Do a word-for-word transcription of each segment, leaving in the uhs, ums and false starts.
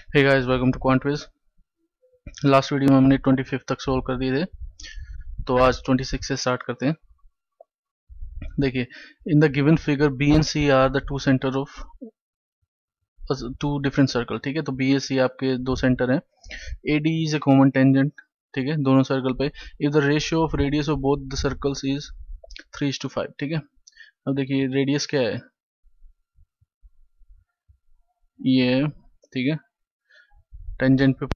Hey guys, welcome to Quantwiz. Last video में हमने पच्चीस तक सोल्व कर दिए थे, तो आज छब्बीस से स्टार्ट करते हैं। देखिए, in the given figure B and C are the two center of two different circle. ठीक है, तो बी एस सी आपके दो सेंटर हैं। A D is a common tangent, ठीक है, दोनों सर्कल पे। If the ratio of radius of both the circles is three two five. ठीक है, अब देखिए रेडियस क्या है, ये, ठीक है, टेंजेंट पे।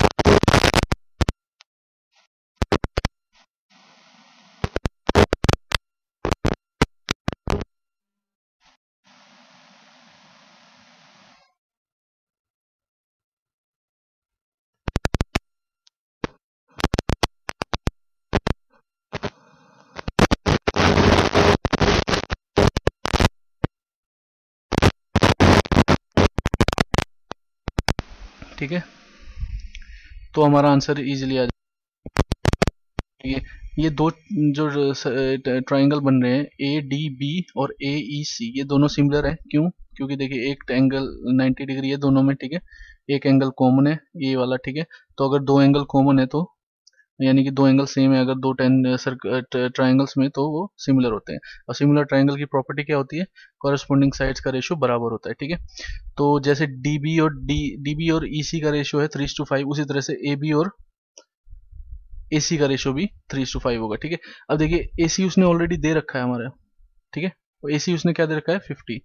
ठीक है, तो हमारा आंसर इजीली आ ये ये दो जो ट्रायंगल बन रहे हैं ए डी बी और ए ई सी, ये दोनों सिमिलर है। क्यों? क्योंकि देखिए एक एंगल नब्बे डिग्री है दोनों में, ठीक है, एक एंगल कॉमन है ये वाला, ठीक है। तो अगर दो एंगल कॉमन है तो यानी कि दो एंगल सेम है, अगर दो टेन ट्रायंगल्स में, तो वो सिमिलर होते हैं। और सिमिलर ट्रायंगल की प्रॉपर्टी क्या होती है? कॉरेस्पॉन्डिंग साइड्स का रेशियो बराबर होता है। ठीक है, तो जैसे डी बी और डी डी बी और ई सी का रेशियो है थ्री टू फाइव, उसी तरह से ए बी और एसी का रेशियो भी थ्री टू फाइव होगा। ठीक है, अब देखिए एसी उसने ऑलरेडी दे रखा है हमारा, ठीक है, और एसी उसने क्या दे रखा है? Fifty,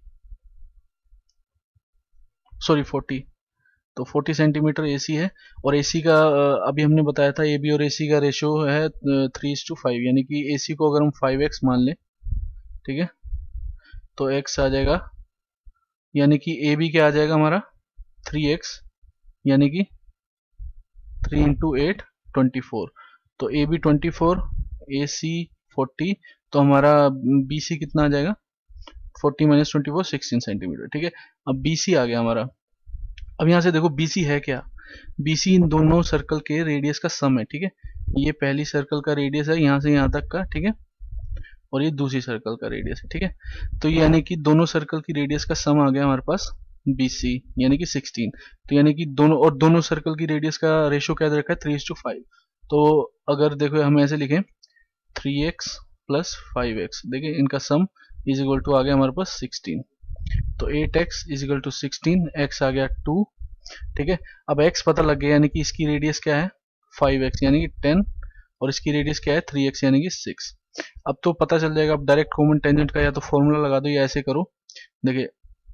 sorry forty. तो फोर्टी सेंटीमीटर एसी है, और एसी का अ, अभी हमने बताया था ए बी और एसी का रेशियो है थ्री टू फाइव, यानी कि एसी को अगर हम फाइव एक्स मान लें, ठीक है, तो एक्स आ जाएगा, यानी कि ए बी क्या आ जाएगा हमारा? थ्री एक्स, यानी कि three into eight twenty four. तो A B twenty four, A C forty, तो हमारा बी सी कितना आ जाएगा? Forty minus twenty four, sixteen centimeter. ठीक है, अब बी सी आ गया हमारा। अब यहाँ से देखो बी सी है क्या? बी सी इन दोनों सर्कल के रेडियस का सम है। ठीक है, ये पहली सर्कल का रेडियस है यहाँ से यहाँ तक का, ठीक है, और ये दूसरी सर्कल का रेडियस है। ठीक है, तो ये यानी कि दोनों सर्कल की रेडियस का सम आ गया हमारे पास बी सी, यानी कि सिक्सटीन। तो यानी कि दोनों और दोनों सर्कल की रेडियस का रेशियो क्या दे रखा है? Three two five. तो अगर देखो हम ऐसे लिखें three x plus five x, देखिए इनका सम इज इक्वल टू आ गया हमारे पास सिक्सटीन। तो eight x is equal to sixteen, x आ गया टू। ठीक है, अब एक्स पता लग गया, यानी कि इसकी रेडियस क्या है? फाइव एक्स, यानी कि टेन, और इसकी रेडियस क्या है? थ्री एक्स, यानी कि सिक्स। अब तो पता चल जाएगा। अब डायरेक्ट कॉमन टेंजेंट का या तो फॉर्मूला लगा दो या ऐसे करो। देखिए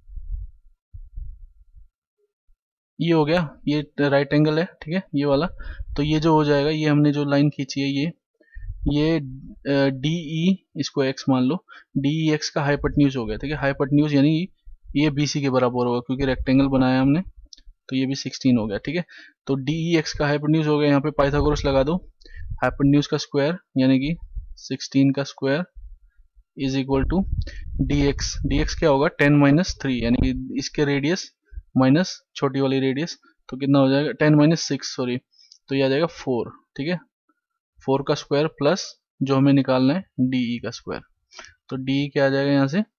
ये हो गया, ये राइट एंगल है, ठीक है, ये वाला। तो ये जो हो जाएगा, ये हमने जो लाइन खींची है, ये ये डी ई, इसको एक्स मान लो, डी ई एक्स का हाइपोटेन्यूज हो गया। ठीक है, हाइपोटेन्यूज यानी ये बी सी के बराबर होगा, क्योंकि रेक्टेंगल बनाया हमने, तो ये भी सिक्सटीन हो गया। ठीक है, तो डी ई एक्स का हाइपोटेन्यूज हो गया, यहाँ पे पाइथागोरस लगा दो। हाइपोटेन्यूज का स्क्वायर यानी कि सिक्सटीन का square is equal to D X. D X क्या होगा? टेन माइनस थ्री, यानी कि इसके रेडियस माइनस छोटी वाली रेडियस, तो कितना हो जाएगा? टेन माइनस सिक्स, सॉरी, तो ये आ जाएगा फोर। ठीक है, फोर का स्क्वायर प्लस जो हमें निकालना है डीई का स्क्वायर, तो डी क्या आ जाएगा यहाँ से?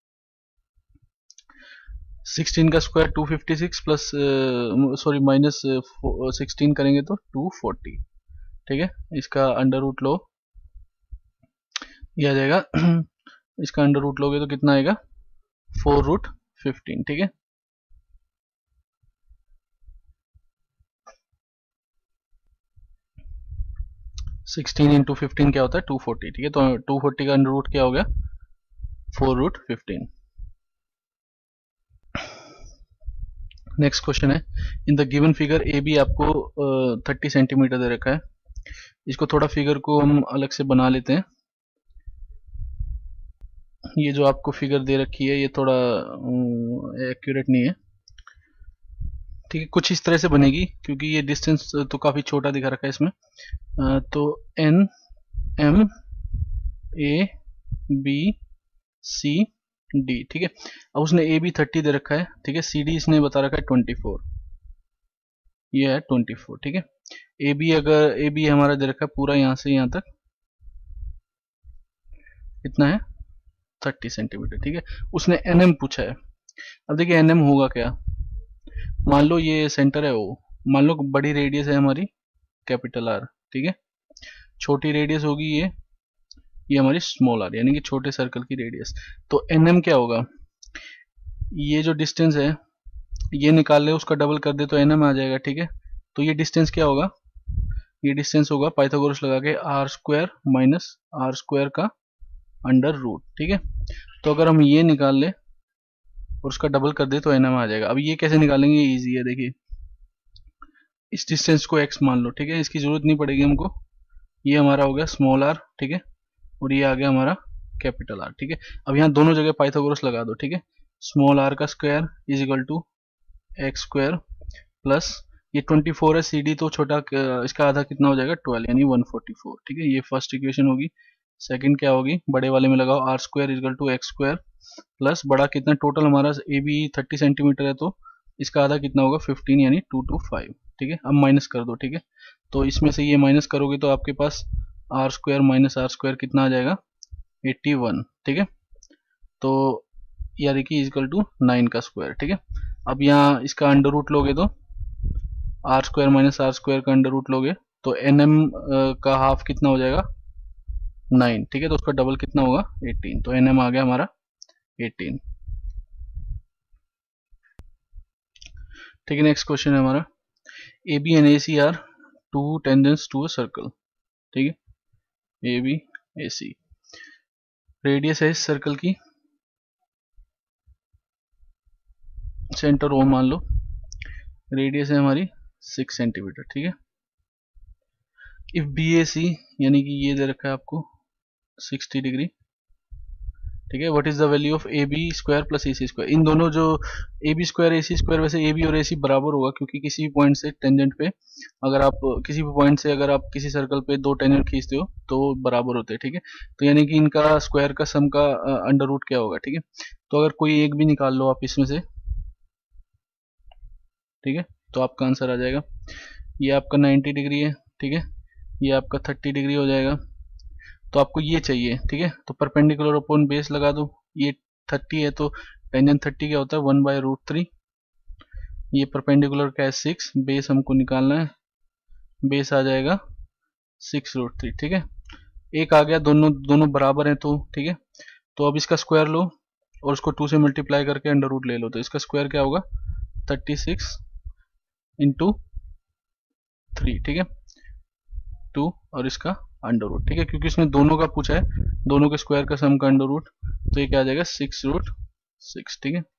सिक्सटीन का square two fifty six plus, sorry, minus sixteen करेंगे तो टू फोर्टी। ठीक है, इसका अंडर रूट लो, ये आ जाएगा इसका अंडर रूट लोगे तो कितना आएगा? Four root fifteen. ठीक है, सिक्सटीन इंटू फिफ्टीन क्या होता है? Two forty. ठीक है, तो टू फोर्टी का अंडर रूट क्या हो गया? Four root fifteen. Next question है, in the given figure A B आपको थर्टी सेंटीमीटर दे रखा है। इसको थोड़ा फिगर को हम अलग से बना लेते हैं। ये जो आपको फिगर दे रखी है ये थोड़ा एक्यूरेट नहीं है, ठीक है, कुछ इस तरह से बनेगी, क्योंकि ये डिस्टेंस तो काफ़ी छोटा दिखा रखा है इसमें। अ, तो N M A B C D, ठीक है। अब उसने ए बी थर्टी दे रखा है, ठीक है, सी डी इसने बता रखा है ट्वेंटी फोर, ये है ट्वेंटी फोर। ठीक है, ए बी, अगर ए बी हमारा दे रखा है पूरा यहाँ से यहाँ तक कितना है? Thirty centimeter. ठीक है, उसने एन एम पूछा है। अब देखिए एन एम होगा क्या? मान लो ये सेंटर है ओ, मान लो बड़ी रेडियस है हमारी कैपिटल आर, ठीक है, छोटी रेडियस होगी ये ये हमारी स्मॉल आर, यानी कि छोटे सर्कल की रेडियस। तो एन एम क्या होगा, ये जो डिस्टेंस है ये निकाल ले, उसका डबल कर दे तो एन एम आ जाएगा, ठीक है। तो ये डिस्टेंस क्या होगा, ये डिस्टेंस होगा पाइथागोरस लगा के R square minus R square का अंडर रूट, ठीक है। तो अगर हम ये निकाल ले और उसका डबल कर दे तो एन एम आ जाएगा। अब ये कैसे निकालेंगे, ये ईजी है, देखिए इस डिस्टेंस को एक्स मान लो, ठीक है, इसकी जरूरत नहीं पड़ेगी हमको। ये हमारा हो गया स्मॉल आर, ठीक है, और ये आ गया हमारा कैपिटल आर, ठीक है। अब यहाँ दोनों जगह पाइथागोरस लगा दो, ठीक है। स्मॉल आर का square is equal to x square plus ये ट्वेंटी फोर है, सी डी तो छोटा, इसका आधा कितना हो जाएगा ट्वेल्व, यानी वन फोर्टी फोर, ठीक है। ये फर्स्ट इक्वेशन होगी। सेकंड क्या होगी, बड़े वाले में लगाओ R square is equal to x square plus बड़ा कितना, टोटल हमारा ए बी थर्टी सेंटीमीटर है, तो इसका आधा कितना होगा फिफ्टीन, यानी टू टू फाइव, ठीक है। अब माइनस कर दो, ठीक है। तो इसमें से ये माइनस करोगे तो आपके पास R square minus R square कितना आ जाएगा एट्टी वन, ठीक है। तो यानी कि इजकल टू नाइन का स्क्वायर, ठीक है। अब यहाँ इसका अंडर रूट लोगे तो R square minus R square का अंडर रूट लोगे तो एन एम का हाफ कितना हो जाएगा नाइन, ठीक है। तो उसका डबल कितना होगा एटीन, तो एन एम आ गया हमारा एटीन, ठीक है। नेक्स्ट क्वेश्चन है हमारा, A B and A C are two tangents to a circle, ठीक है। A B A C radius है इस सर्कल की, सेंटर ओ मान लो, रेडियस है हमारी सिक्स सेंटीमीटर, ठीक है। इफ बी ए सी, यानी कि ये दे रखा है आपको सिक्सटी डिग्री, ठीक है। What is the value of A B square plus A C square, इन दोनों जो A B square A C square, वैसे ए बी और ए सी बराबर होगा, क्योंकि किसी भी पॉइंट से टेंजेंट पे अगर आप किसी भी पॉइंट से अगर आप किसी सर्कल पे दो टेंजेंट खींचते हो तो वो बराबर होते हैं, ठीक है। तो यानी कि इनका स्क्वायर का सम का अंडर रूट क्या होगा, ठीक है। तो अगर कोई एक भी निकाल लो आप इसमें से, ठीक है, तो आपका आंसर आ जाएगा। ये आपका नाइन्टी डिग्री है, ठीक है, ये आपका थर्टी डिग्री हो जाएगा। तो आपको ये चाहिए, ठीक है। तो परपेंडिकुलर अपॉन बेस लगा दो, ये थर्टी है तो टेंजेंट थर्टी क्या होता है वन बाय रूट थ्री, ये परपेंडिकुलर का है सिक्स, बेस हमको निकालना है, बेस आ जाएगा सिक्स रूट थ्री, ठीक है। एक आ गया, दोनों दोनों बराबर हैं तो ठीक है। तो अब इसका स्क्वायर लो और उसको टू से मल्टीप्लाई करके अंडर रूट ले लो, तो इसका स्क्वायर क्या होगा थर्टी सिक्स इंटू थ्री, ठीक है, टू और इसका अंडर रूट, ठीक है, क्योंकि इसने दोनों का पूछा है, दोनों के स्क्वायर का सम का अंडर रूट, तो ये क्या आ जाएगा सिक्स रूट सिक्स, ठीक है।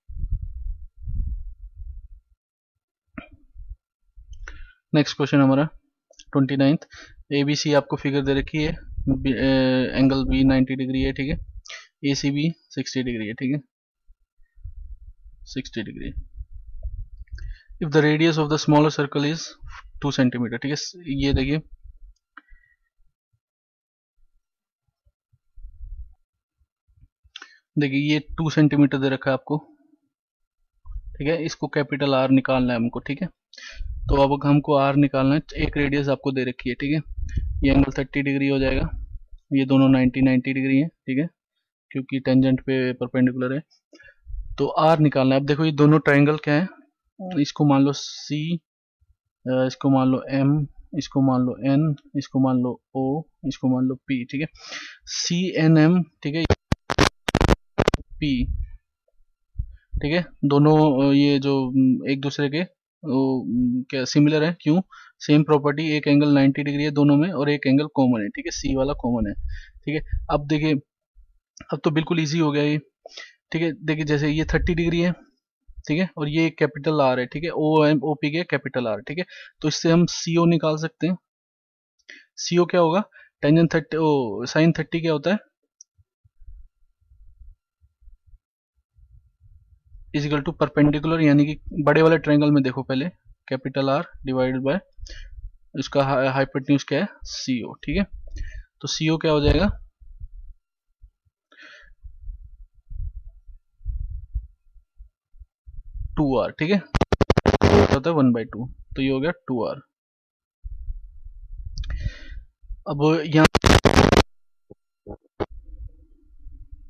नेक्स्ट क्वेश्चन हमारा twenty ninth, A B C आपको फिगर दे रखी है, एंगल बी नाइन्टी डिग्री है, ठीक है, A C B sixty degree है, ठीक है, sixty degree. If the radius of the smaller circle is two centimeter, ठीक है। ये देखिए देखिए ये टू सेंटीमीटर दे रखा है आपको, ठीक है, इसको कैपिटल आर निकालना है हमको, ठीक है। तो अब हमको आर निकालना है, एक रेडियस आपको दे रखी है, ठीक है, ये एंगल थर्टी डिग्री हो जाएगा, ये दोनों नाइन्टी नाइन्टी डिग्री है, ठीक है, क्योंकि टेंजेंट पे परपेंडिकुलर है। तो आर निकालना है। अब देखो ये दोनों ट्राइंगल क्या है, इसको मान लो सी, इसको मान लो एम, इसको मान लो एन, इसको मान लो ओ, इसको मान लो पी, ठीक है, सी एन एम, ठीक है, पी, ठीक है। दोनों ये जो एक दूसरे के क्या सिमिलर है, क्यों, सेम प्रॉपर्टी, एक एंगल नाइन्टी डिग्री है दोनों में और एक एंगल कॉमन है, ठीक है, सी वाला कॉमन है, ठीक है। अब देखिए अब तो बिल्कुल इजी हो गया ये, ठीक है। देखिए जैसे ये थर्टी डिग्री है, ठीक है, और ये कैपिटल आर है, ठीक है, ओ एम ओ पी के कैपिटल आर, ठीक है। तो इससे हम सीओ निकाल सकते हैं। सीओ क्या होगा, tangent thirty, oh sine thirty क्या होता है इजिकल टू परपेंडिकुलर, यानी कि बड़े वाले ट्रायंगल में देखो पहले कैपिटल आर डिवाइडेड बाय इसका हाइपोटेन्यूज क्या है सीओ, ठीक है। तो सीओ क्या हो जाएगा टू आर, ठीक है, होता है वन बाई टू, तो ये हो गया टू आर। अब यहाँ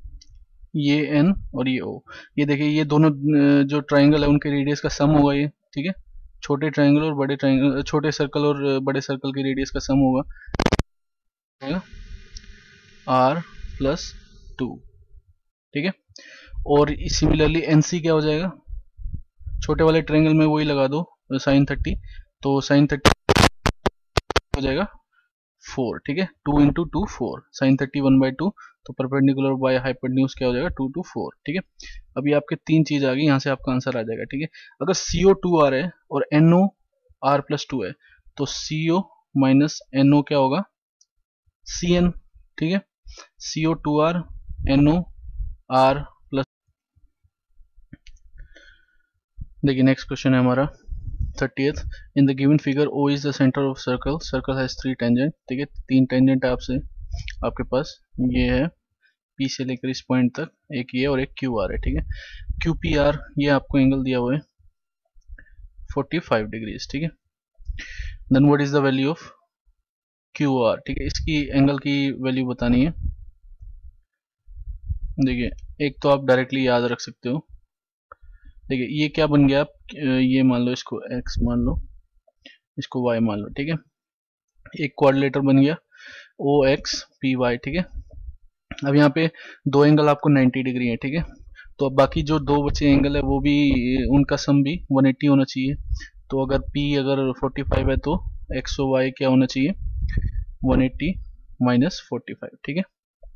ये एन और ये ओ, ये देखिए ये दोनों जो ट्राइंगल है उनके रेडियस का सम होगा ये, ठीक है, छोटे ट्रायंगल और बड़े ट्रायंगल, छोटे सर्कल और बड़े सर्कल की रेडियस का सम होगा आर प्लस टू, ठीक है। और सिमिलरली एनसी क्या हो जाएगा, छोटे वाले ट्रायंगल में वही लगा दो साइन थर्टी, तो साइन थर्टी हो जाएगा फोर, ठीक है, two into two four, sine thirty one by two, तो परपेंडिकुलर बाय हाइपोटेन्यूज क्या हो जाएगा टू टू फोर, ठीक है। अभी आपके तीन चीज आ गई, यहाँ से आपका आंसर आ जाएगा, ठीक है। अगर सी ओ टू आर है और N O R plus two है, तो सी ओ माइनस एन ओ क्या होगा सी एन, ठीक है, C O two R N O R plus. देखिए नेक्स्ट क्वेश्चन है हमारा thirtieth, in the given figure O is the center of circle, circle has three tangent, ठीक है, तीन टेंजेंट आपसे आपके पास, ये है पी से लेकर इस पॉइंट तक, एक ये और एक क्यू आर है, ठीक है। क्यू पी आर ये आपको एंगल दिया हुआ है फोर्टी फाइव डिग्रीज, ठीक है। Then what is the value of Q R, ठीक है, इसकी एंगल की वैल्यू बतानी है। देखिए एक तो आप डायरेक्टली याद रख सकते हो, देखिए ये क्या बन गया, आप ये मान लो, इसको x मान लो, इसको y मान लो, ठीक है, एक क्वाड्रिलेटर बन गया ओ एक्स पी वाई, ठीक है। अब यहाँ पे दो एंगल आपको नाइन्टी डिग्री है, ठीक है, तो अब बाकी जो दो बचे एंगल है वो भी, उनका सम भी वन एट्टी होना चाहिए। तो अगर p अगर फोर्टी फाइव है तो x और y क्या होना चाहिए one eighty minus forty five, ठीक है,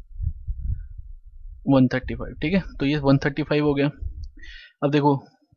वन थर्टी फाइव, ठीक है, तो ये वन थर्टी फाइव हो गया। अब देखो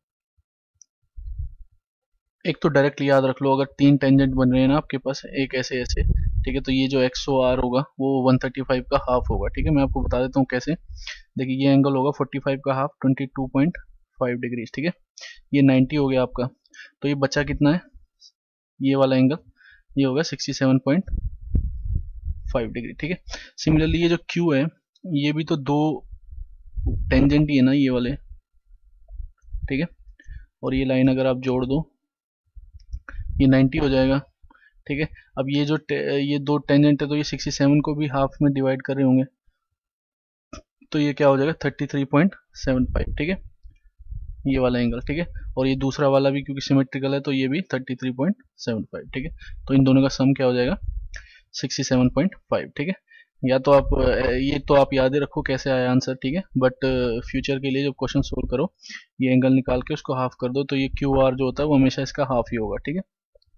एक तो डायरेक्टली याद रख लो, अगर तीन टेंजेंट बन रहे हैं ना आपके पास एक ऐसे ऐसे, ठीक है, तो ये जो एक्स ओ आर होगा वो वन थर्टी फाइव का हाफ होगा, ठीक है। मैं आपको बता देता हूँ कैसे, देखिए ये एंगल होगा फोर्टी फाइव का half twenty two point five degree, ठीक है, ये नाइन्टी हो गया आपका, तो ये बचा कितना है, ये वाला एंगल ये होगा sixty seven point five degree, ठीक है। सिमिलरली ये जो क्यू है ये भी तो दो टेंजेंट ही है ना ये वाले, ठीक है, और ये लाइन अगर आप जोड़ दो ये नाइन्टी हो जाएगा, ठीक है। अब ये जो ये दो टेंजेंट है तो ये सिक्सटी सेवन को भी हाफ में डिवाइड कर रहे होंगे, तो ये क्या हो जाएगा thirty three point seven five, ठीक है, ये वाला एंगल, ठीक है, और ये दूसरा वाला भी क्योंकि सिमेट्रिकल है तो ये भी thirty three point seven five, ठीक है, तो इन दोनों का सम क्या हो जाएगा सिक्सटी सेवन पॉइंट फाइव, ठीक है। या तो आप ये तो आप याद ही रखो कैसे आया आंसर, ठीक है, बट फ्यूचर के लिए जब क्वेश्चन सोल्व करो ये एंगल निकाल के उसको हाफ कर दो, तो ये क्यू आर जो होता है वो हमेशा इसका हाफ ही होगा, ठीक है।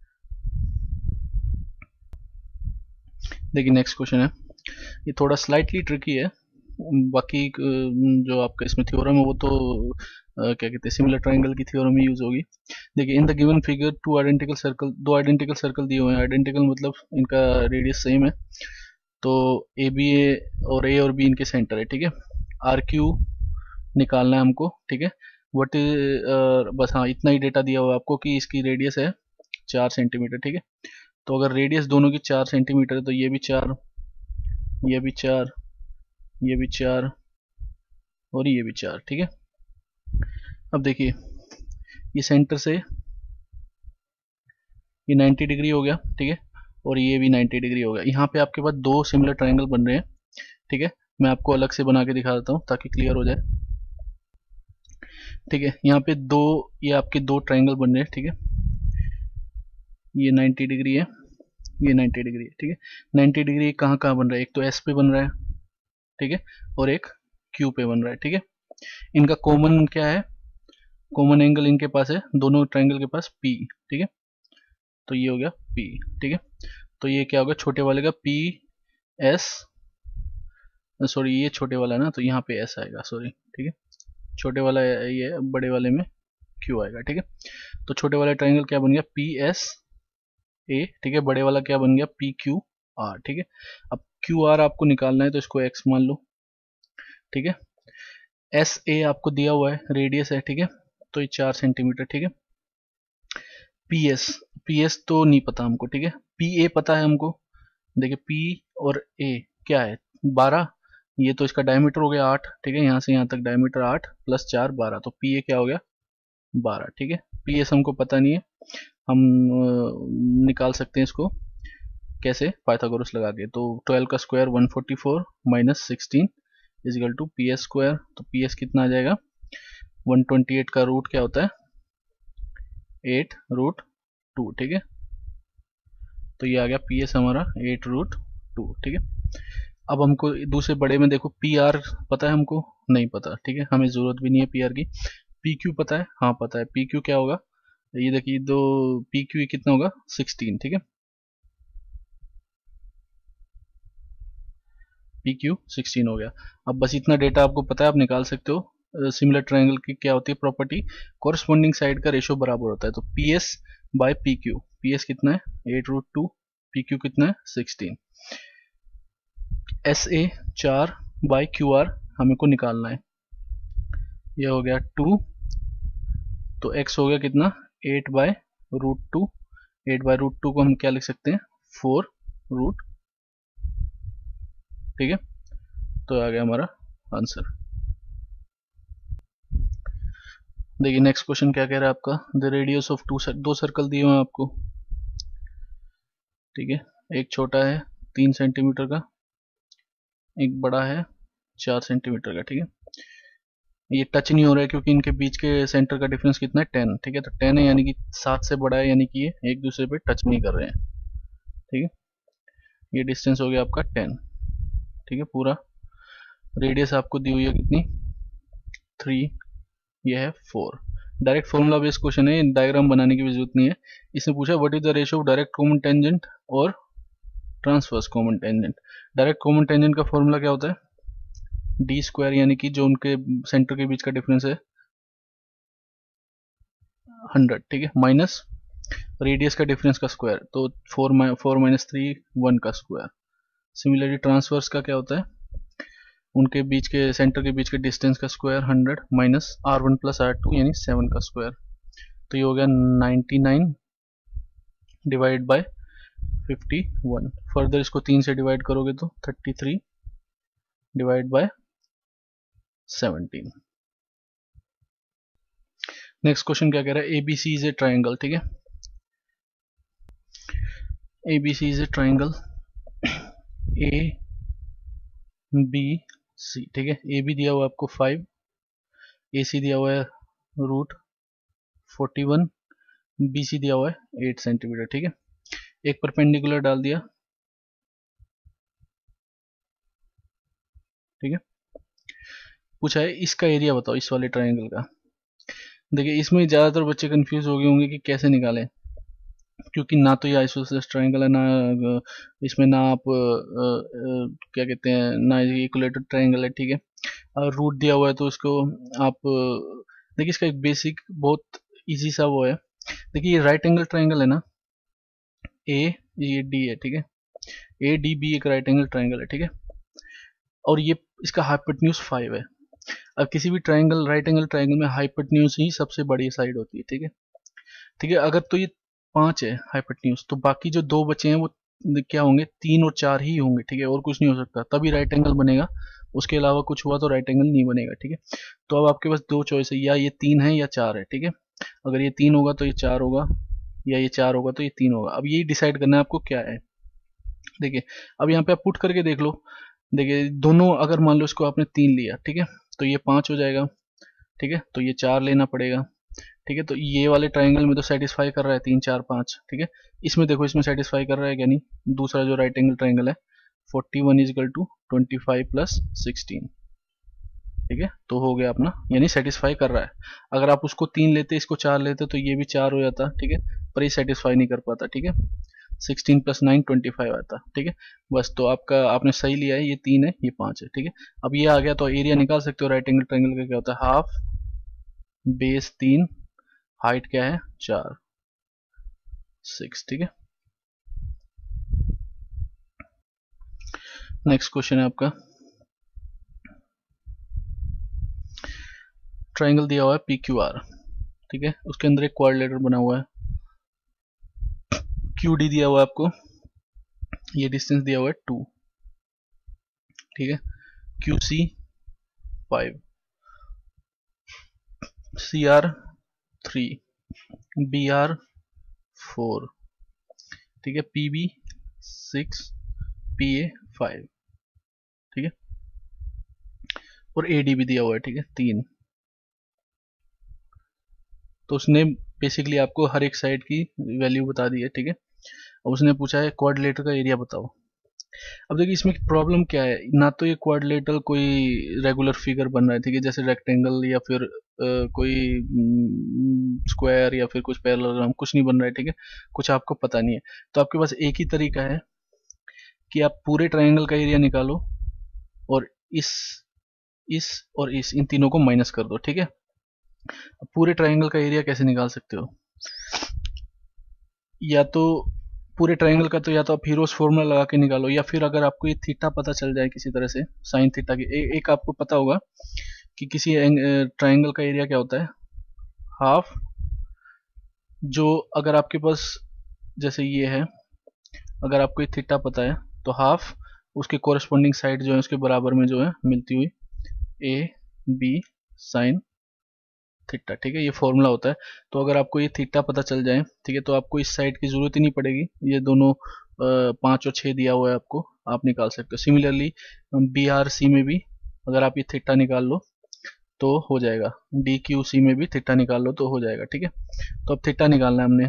देखिए नेक्स्ट क्वेश्चन है, ये थोड़ा स्लाइटली ट्रिकी है, बाकी जो आपका इसमें थ्योरम है वो तो आ, क्या कहते हैं सिमिलर ट्रायंगल की थ्योरम ही यूज होगी। देखिए in the given figure two identical circle, दो आइडेंटिकल सर्कल दिए हुए हैं, आइडेंटिकल मतलब इनका रेडियस सेम है, तो ए बी ए और ए और बी इनके सेंटर है, ठीक है, आर क्यू निकालना है हमको, ठीक है, वट इज बस हाँ इतना ही डेटा दिया हुआ है आपको कि इसकी रेडियस है चार सेंटीमीटर, ठीक है। तो अगर रेडियस दोनों की चार सेंटीमीटर है तो ये भी चार, ये भी चार, ये भी चार और ये भी चार, ठीक है। अब देखिए ये सेंटर से ये नाइन्टी डिग्री हो गया, ठीक है, और ये भी नाइन्टी डिग्री हो गया। यहाँ पे आपके पास दो सिमिलर ट्रायंगल बन रहे हैं, ठीक है, मैं आपको अलग से बना के दिखा देता हूँ ताकि क्लियर हो जाए, ठीक है। यहाँ पे दो ये आपके दो ट्रायंगल बन रहे हैं, ठीक है, ये नाइन्टी डिग्री है, ये नाइन्टी डिग्री है, ठीक है। नाइन्टी डिग्री कहाँ कहाँ बन रहा है, एक तो एस पे बन रहा है, ठीक है, और एक क्यू पे बन रहा है, ठीक है। इनका कॉमन क्या है, कॉमन एंगल इनके पास है दोनों ट्रायंगल के पास पी, ठीक है, तो ये हो गया पी, ठीक है। तो ये क्या होगा छोटे वाले का पी एस, सॉरी ये छोटे वाला है ना तो यहाँ पे एस आएगा, सॉरी, ठीक है, छोटे वाला ये बड़े वाले में क्यू आएगा, ठीक है। तो छोटे वाला ट्रायंगल क्या बन गया पी एस ए, ठीक है, बड़े वाला क्या बन गया पी क्यू आर, ठीक है। अब क्यू आर आपको निकालना है तो इसको एक्स मान लो, ठीक है, एस ए आपको दिया हुआ है रेडियस है, ठीक है, तो ये चार सेंटीमीटर, ठीक है। पी एस, पी एस तो नहीं पता हमको, ठीक है, पी ए पता है हमको, देखिए पी और ए क्या है बारह, ये तो इसका डायमीटर हो गया आठ, ठीक है, यहाँ से यहाँ तक डायमीटर आठ प्लस चार बारह, तो पी ए क्या हो गया बारह, ठीक है। पी एस हमको पता नहीं है, हम निकाल सकते हैं इसको कैसे पाइथागोरस लगा के, तो ट्वेल्व का square one forty four minus sixteen is equal to P S square, तो पी एस कितना आ जाएगा वन ट्वेंटी एट का रूट क्या होता है एट रूट टू, ठीक है। तो ये आ गया पी एस हमारा एट रूट टू, ठीक है। अब हमको दूसरे बड़े में देखो, पी आर पता है हमको? नहीं पता, ठीक है, हमें जरूरत भी नहीं है पी आर की। पी क्यू पता है? हाँ पता है। पी क्यू क्या होगा? ये देखिए, दो पी क्यू कितना होगा? सिक्सटीन, ठीक है। पी क्यू सिक्सटीन हो गया। अब बस इतना डेटा आपको पता है, आप निकाल सकते हो सिमिलर ट्रायंगल की क्या होती है प्रॉपर्टी, कॉरस्पॉन्डिंग साइड का रेशियो बराबर होता है। तो P S by P Q, P S कितना है? Eight root two, P Q कितना है? सिक्सटीन। एस ए चार बाय क्यू आर हमें को निकालना है। ये हो गया टू, तो x हो गया कितना? Eight by root two. Eight by root two को हम क्या लिख सकते हैं? फोर रूट, ठीक है। तो आ गया हमारा आंसर। देखिए नेक्स्ट क्वेश्चन क्या कह रहा है आपका, द रेडियस ऑफ टू, दो सर्कल दिए हुए हैं आपको, ठीक है। एक छोटा है तीन सेंटीमीटर का, एक बड़ा है चार सेंटीमीटर का, ठीक है। ये टच नहीं हो रहा है क्योंकि इनके बीच के सेंटर का डिफरेंस कितना है? टेन, ठीक है। तो टेन है यानी कि सात से बड़ा है, यानी कि ये एक दूसरे पे टच नहीं कर रहे हैं, ठीक है। ये डिस्टेंस हो गया आपका टेन, ठीक है। पूरा रेडियस आपको दी हुई है कितनी? थ्री, ये है four. Direct formula based question है, डायग्राम बनाने की भी जरूरत नहीं है। इसने पूछा what is the ratio of direct common tangent और transverse common tangent. Direct common tangent का फॉर्मूला क्या होता है? डी स्क्वायर, यानी कि जो उनके सेंटर के बीच का डिफरेंस है हंड्रेड, ठीक है, माइनस रेडियस का डिफरेंस का स्क्वायर, तो four four minus three, one का स्क्वायर। सिमिलरली ट्रांसवर्स का क्या होता है? उनके बीच के सेंटर के बीच के डिस्टेंस का square hundred minus R one plus R two यानी सेवन का स्क्वायर। तो ये हो गया ninety nine divide by fifty one. Further इसको तीन से डिवाइड करोगे तो thirty three divide by seventeen. Next question क्या कह रहा है, एबीसी इज ए ट्राइंगल, ठीक है। ABC is a triangle, A B C, ठीक है। ए बी दिया हुआ है आपको फाइव, ए सी दिया हुआ है root forty one, B C दिया हुआ है एट सेंटीमीटर, ठीक है। एक परपेंडिकुलर डाल दिया, ठीक है। पूछा है इसका एरिया बताओ, इस वाले ट्राइंगल का। देखिए इसमें ज़्यादातर बच्चे कंफ्यूज हो गए होंगे कि कैसे निकालें, क्योंकि ना तो ये आइसोसेलेस ट्राइंगल है, ना इसमें ना आप आ, आ, क्या कहते हैं, ना इक्विलेटरल ट्राइंगल है, ठीक है। रूट दिया हुआ है तो इसको आप देखिए, इसका एक बेसिक बहुत इजी सा वो है। देखिए ये राइट एंगल ट्राइंगल है ना, ए ये डी है, ठीक है। ए डी बी एक राइट एंगल ट्राइंगल है, ठीक है। और ये इसका हाइपोटेन्यूज फाइव है। अब किसी भी ट्राइंगल, राइट एंगल ट्राइंगल में हाइपोटेन्यूज ही सबसे बड़ी साइड होती है, ठीक है, ठीक है। अगर तो ये पांच है हाइपोटेन्यूज, तो बाकी जो दो बचे हैं वो क्या होंगे? तीन और चार ही होंगे, ठीक है, और कुछ नहीं हो सकता, तभी राइट एंगल बनेगा। उसके अलावा कुछ हुआ तो राइट एंगल नहीं बनेगा, ठीक है। तो अब आपके पास दो चॉइस है, या ये तीन है या चार है, ठीक है। अगर ये तीन होगा तो ये चार होगा, या ये चार होगा तो ये तीन होगा। अब यही डिसाइड करना है आपको क्या है। देखिए अब यहाँ पे आप पुट करके देख लो। देखिए दोनों, अगर मान लो इसको आपने तीन लिया, ठीक है, तो ये पाँच हो जाएगा, ठीक है। तो ये चार लेना पड़ेगा, ठीक है। तो ये वाले ट्राइंगल में तो सेटिस्फाई कर रहा है तीन चार पाँच, ठीक है। इसमें देखो, इसमें सेटिस्फाई कर रहा है क्या? नहीं। दूसरा जो राइट एंगल ट्राइंगल है, forty one equal to twenty five plus sixteen, ठीक है। तो हो गया अपना, यानी सेटिस्फाई कर रहा है। अगर आप उसको तीन लेते, इसको चार लेते, तो ये भी चार हो जाता, ठीक है, पर ये सेटिस्फाई नहीं कर पाता, ठीक है। Sixteen plus nine twenty five आता, ठीक है। बस, तो आपका आपने सही लिया है, ये तीन है, ये पाँच है, ठीक है। अब ये आ गया तो एरिया निकाल सकते हो राइट एंगल ट्राइंगल का। क्या होता है? हाफ बेस तीन, हाइट क्या है? चार, सिक्स, ठीक है। नेक्स्ट क्वेश्चन है आपका, ट्राइंगल दिया हुआ है पी क्यू आर, ठीक है। उसके अंदर एक क्वाड्रिलेटरल बना हुआ है, क्यू डी दिया हुआ है आपको, ये डिस्टेंस दिया हुआ है टू, ठीक है। Q C five, C R three, B R four, ठीक है, P B six, P A five, ठीक है। और ए डी भी दिया हुआ है, ठीक है, तीन। तो उसने बेसिकली आपको हर एक साइड की वैल्यू बता दी है, ठीक है। अब उसने पूछा है क्वाड्रिलेटर का एरिया बताओ। अब देखिए इसमें प्रॉब्लम क्या है, ना तो ये क्वाड्रिलेटर कोई रेगुलर फिगर बन रहा है, ठीक है, जैसे रेक्टेंगल या फिर आ, कोई स्क्वायर या फिर कुछ पैरेललोग्राम, कुछ नहीं बन रहा है, ठीक है, कुछ आपको पता नहीं है। तो आपके पास एक ही तरीका है कि आप पूरे ट्रायंगल का एरिया निकालो और इस इस और इस इन तीनों को माइनस कर दो, ठीक है। अब पूरे ट्रायंगल का एरिया कैसे निकाल सकते हो, या तो पूरे ट्रायंगल का तो या तो आप हीरोस फॉर्मूला लगा के निकालो, या फिर अगर आपको ये थीटा पता चल जाए किसी तरह से, साइन थीटा की ए, एक आपको पता होगा कि किसी ट्रायंगल का एरिया क्या होता है, हाफ, जो अगर आपके पास जैसे ये है, अगर आपको ये थीटा पता है तो हाफ उसके कोरस्पॉन्डिंग साइड जो है उसके बराबर में जो है मिलती हुई ए बी साइन थीटा, ठीक है, ये फॉर्मूला होता है। तो अगर आपको ये थीटा पता चल जाए, ठीक है, तो आपको इस साइड की जरूरत ही नहीं पड़ेगी, ये दोनों पाँच और छः दिया हुआ है आपको, आप निकाल सकते हो। सिमिलरली बी आर सी में भी अगर आप ये थीटा निकाल लो तो हो जाएगा, डी क्यू सी में भी थीटा निकाल लो तो हो जाएगा, ठीक है। तो अब थीटा निकालना है हमने,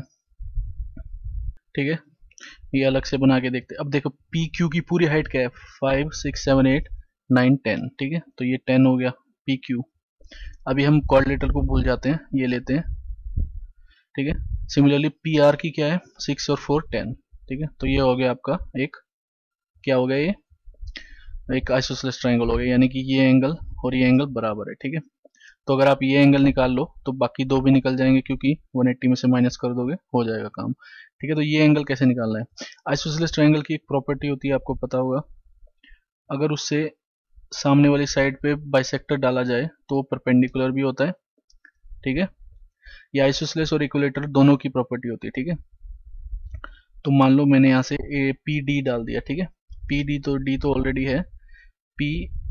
ठीक है, ये अलग से बना के देखते हैं। अब देखो पी क्यू की पूरी हाइट क्या है, five six seven eight nine ten, ठीक है, तो ये टेन हो गया पी क्यू। अभी हम कोऑर्डिनेटर को भूल जाते हैं, ये लेते हैं, ठीक है। सिमिलरली पी आर की क्या है, सिक्स और फोर टेन, ठीक है, तो ये हो गया आपका एक, क्या हो गया, ये एक आइसोसेलेस ट्रायंगल हो गया, यानी कि ये एंगल और ये एंगल बराबर है, ठीक है। तो अगर आप ये एंगल निकाल लो तो बाकी दो भी निकल जाएंगे, क्योंकि वन एट्टी में से माइनस कर दोगे हो जाएगा काम, ठीक है। तो ये एंगल कैसे निकालना है, आइसोसेलेस ट्रायंगल की एक प्रॉपर्टी होती है, आपको पता होगा, अगर उससे सामने वाली साइड पे बाइसेक्टर डाला जाए तो वो परपेंडिकुलर भी होता है, ठीक है। ये आइसोसेलेस और इक्विलेटर दोनों की प्रॉपर्टी होती है, ठीक है। तो मान लो मैंने यहाँ से ए पी डी डाल दिया, ठीक है, पी डी तो डी तो ऑलरेडी है, पी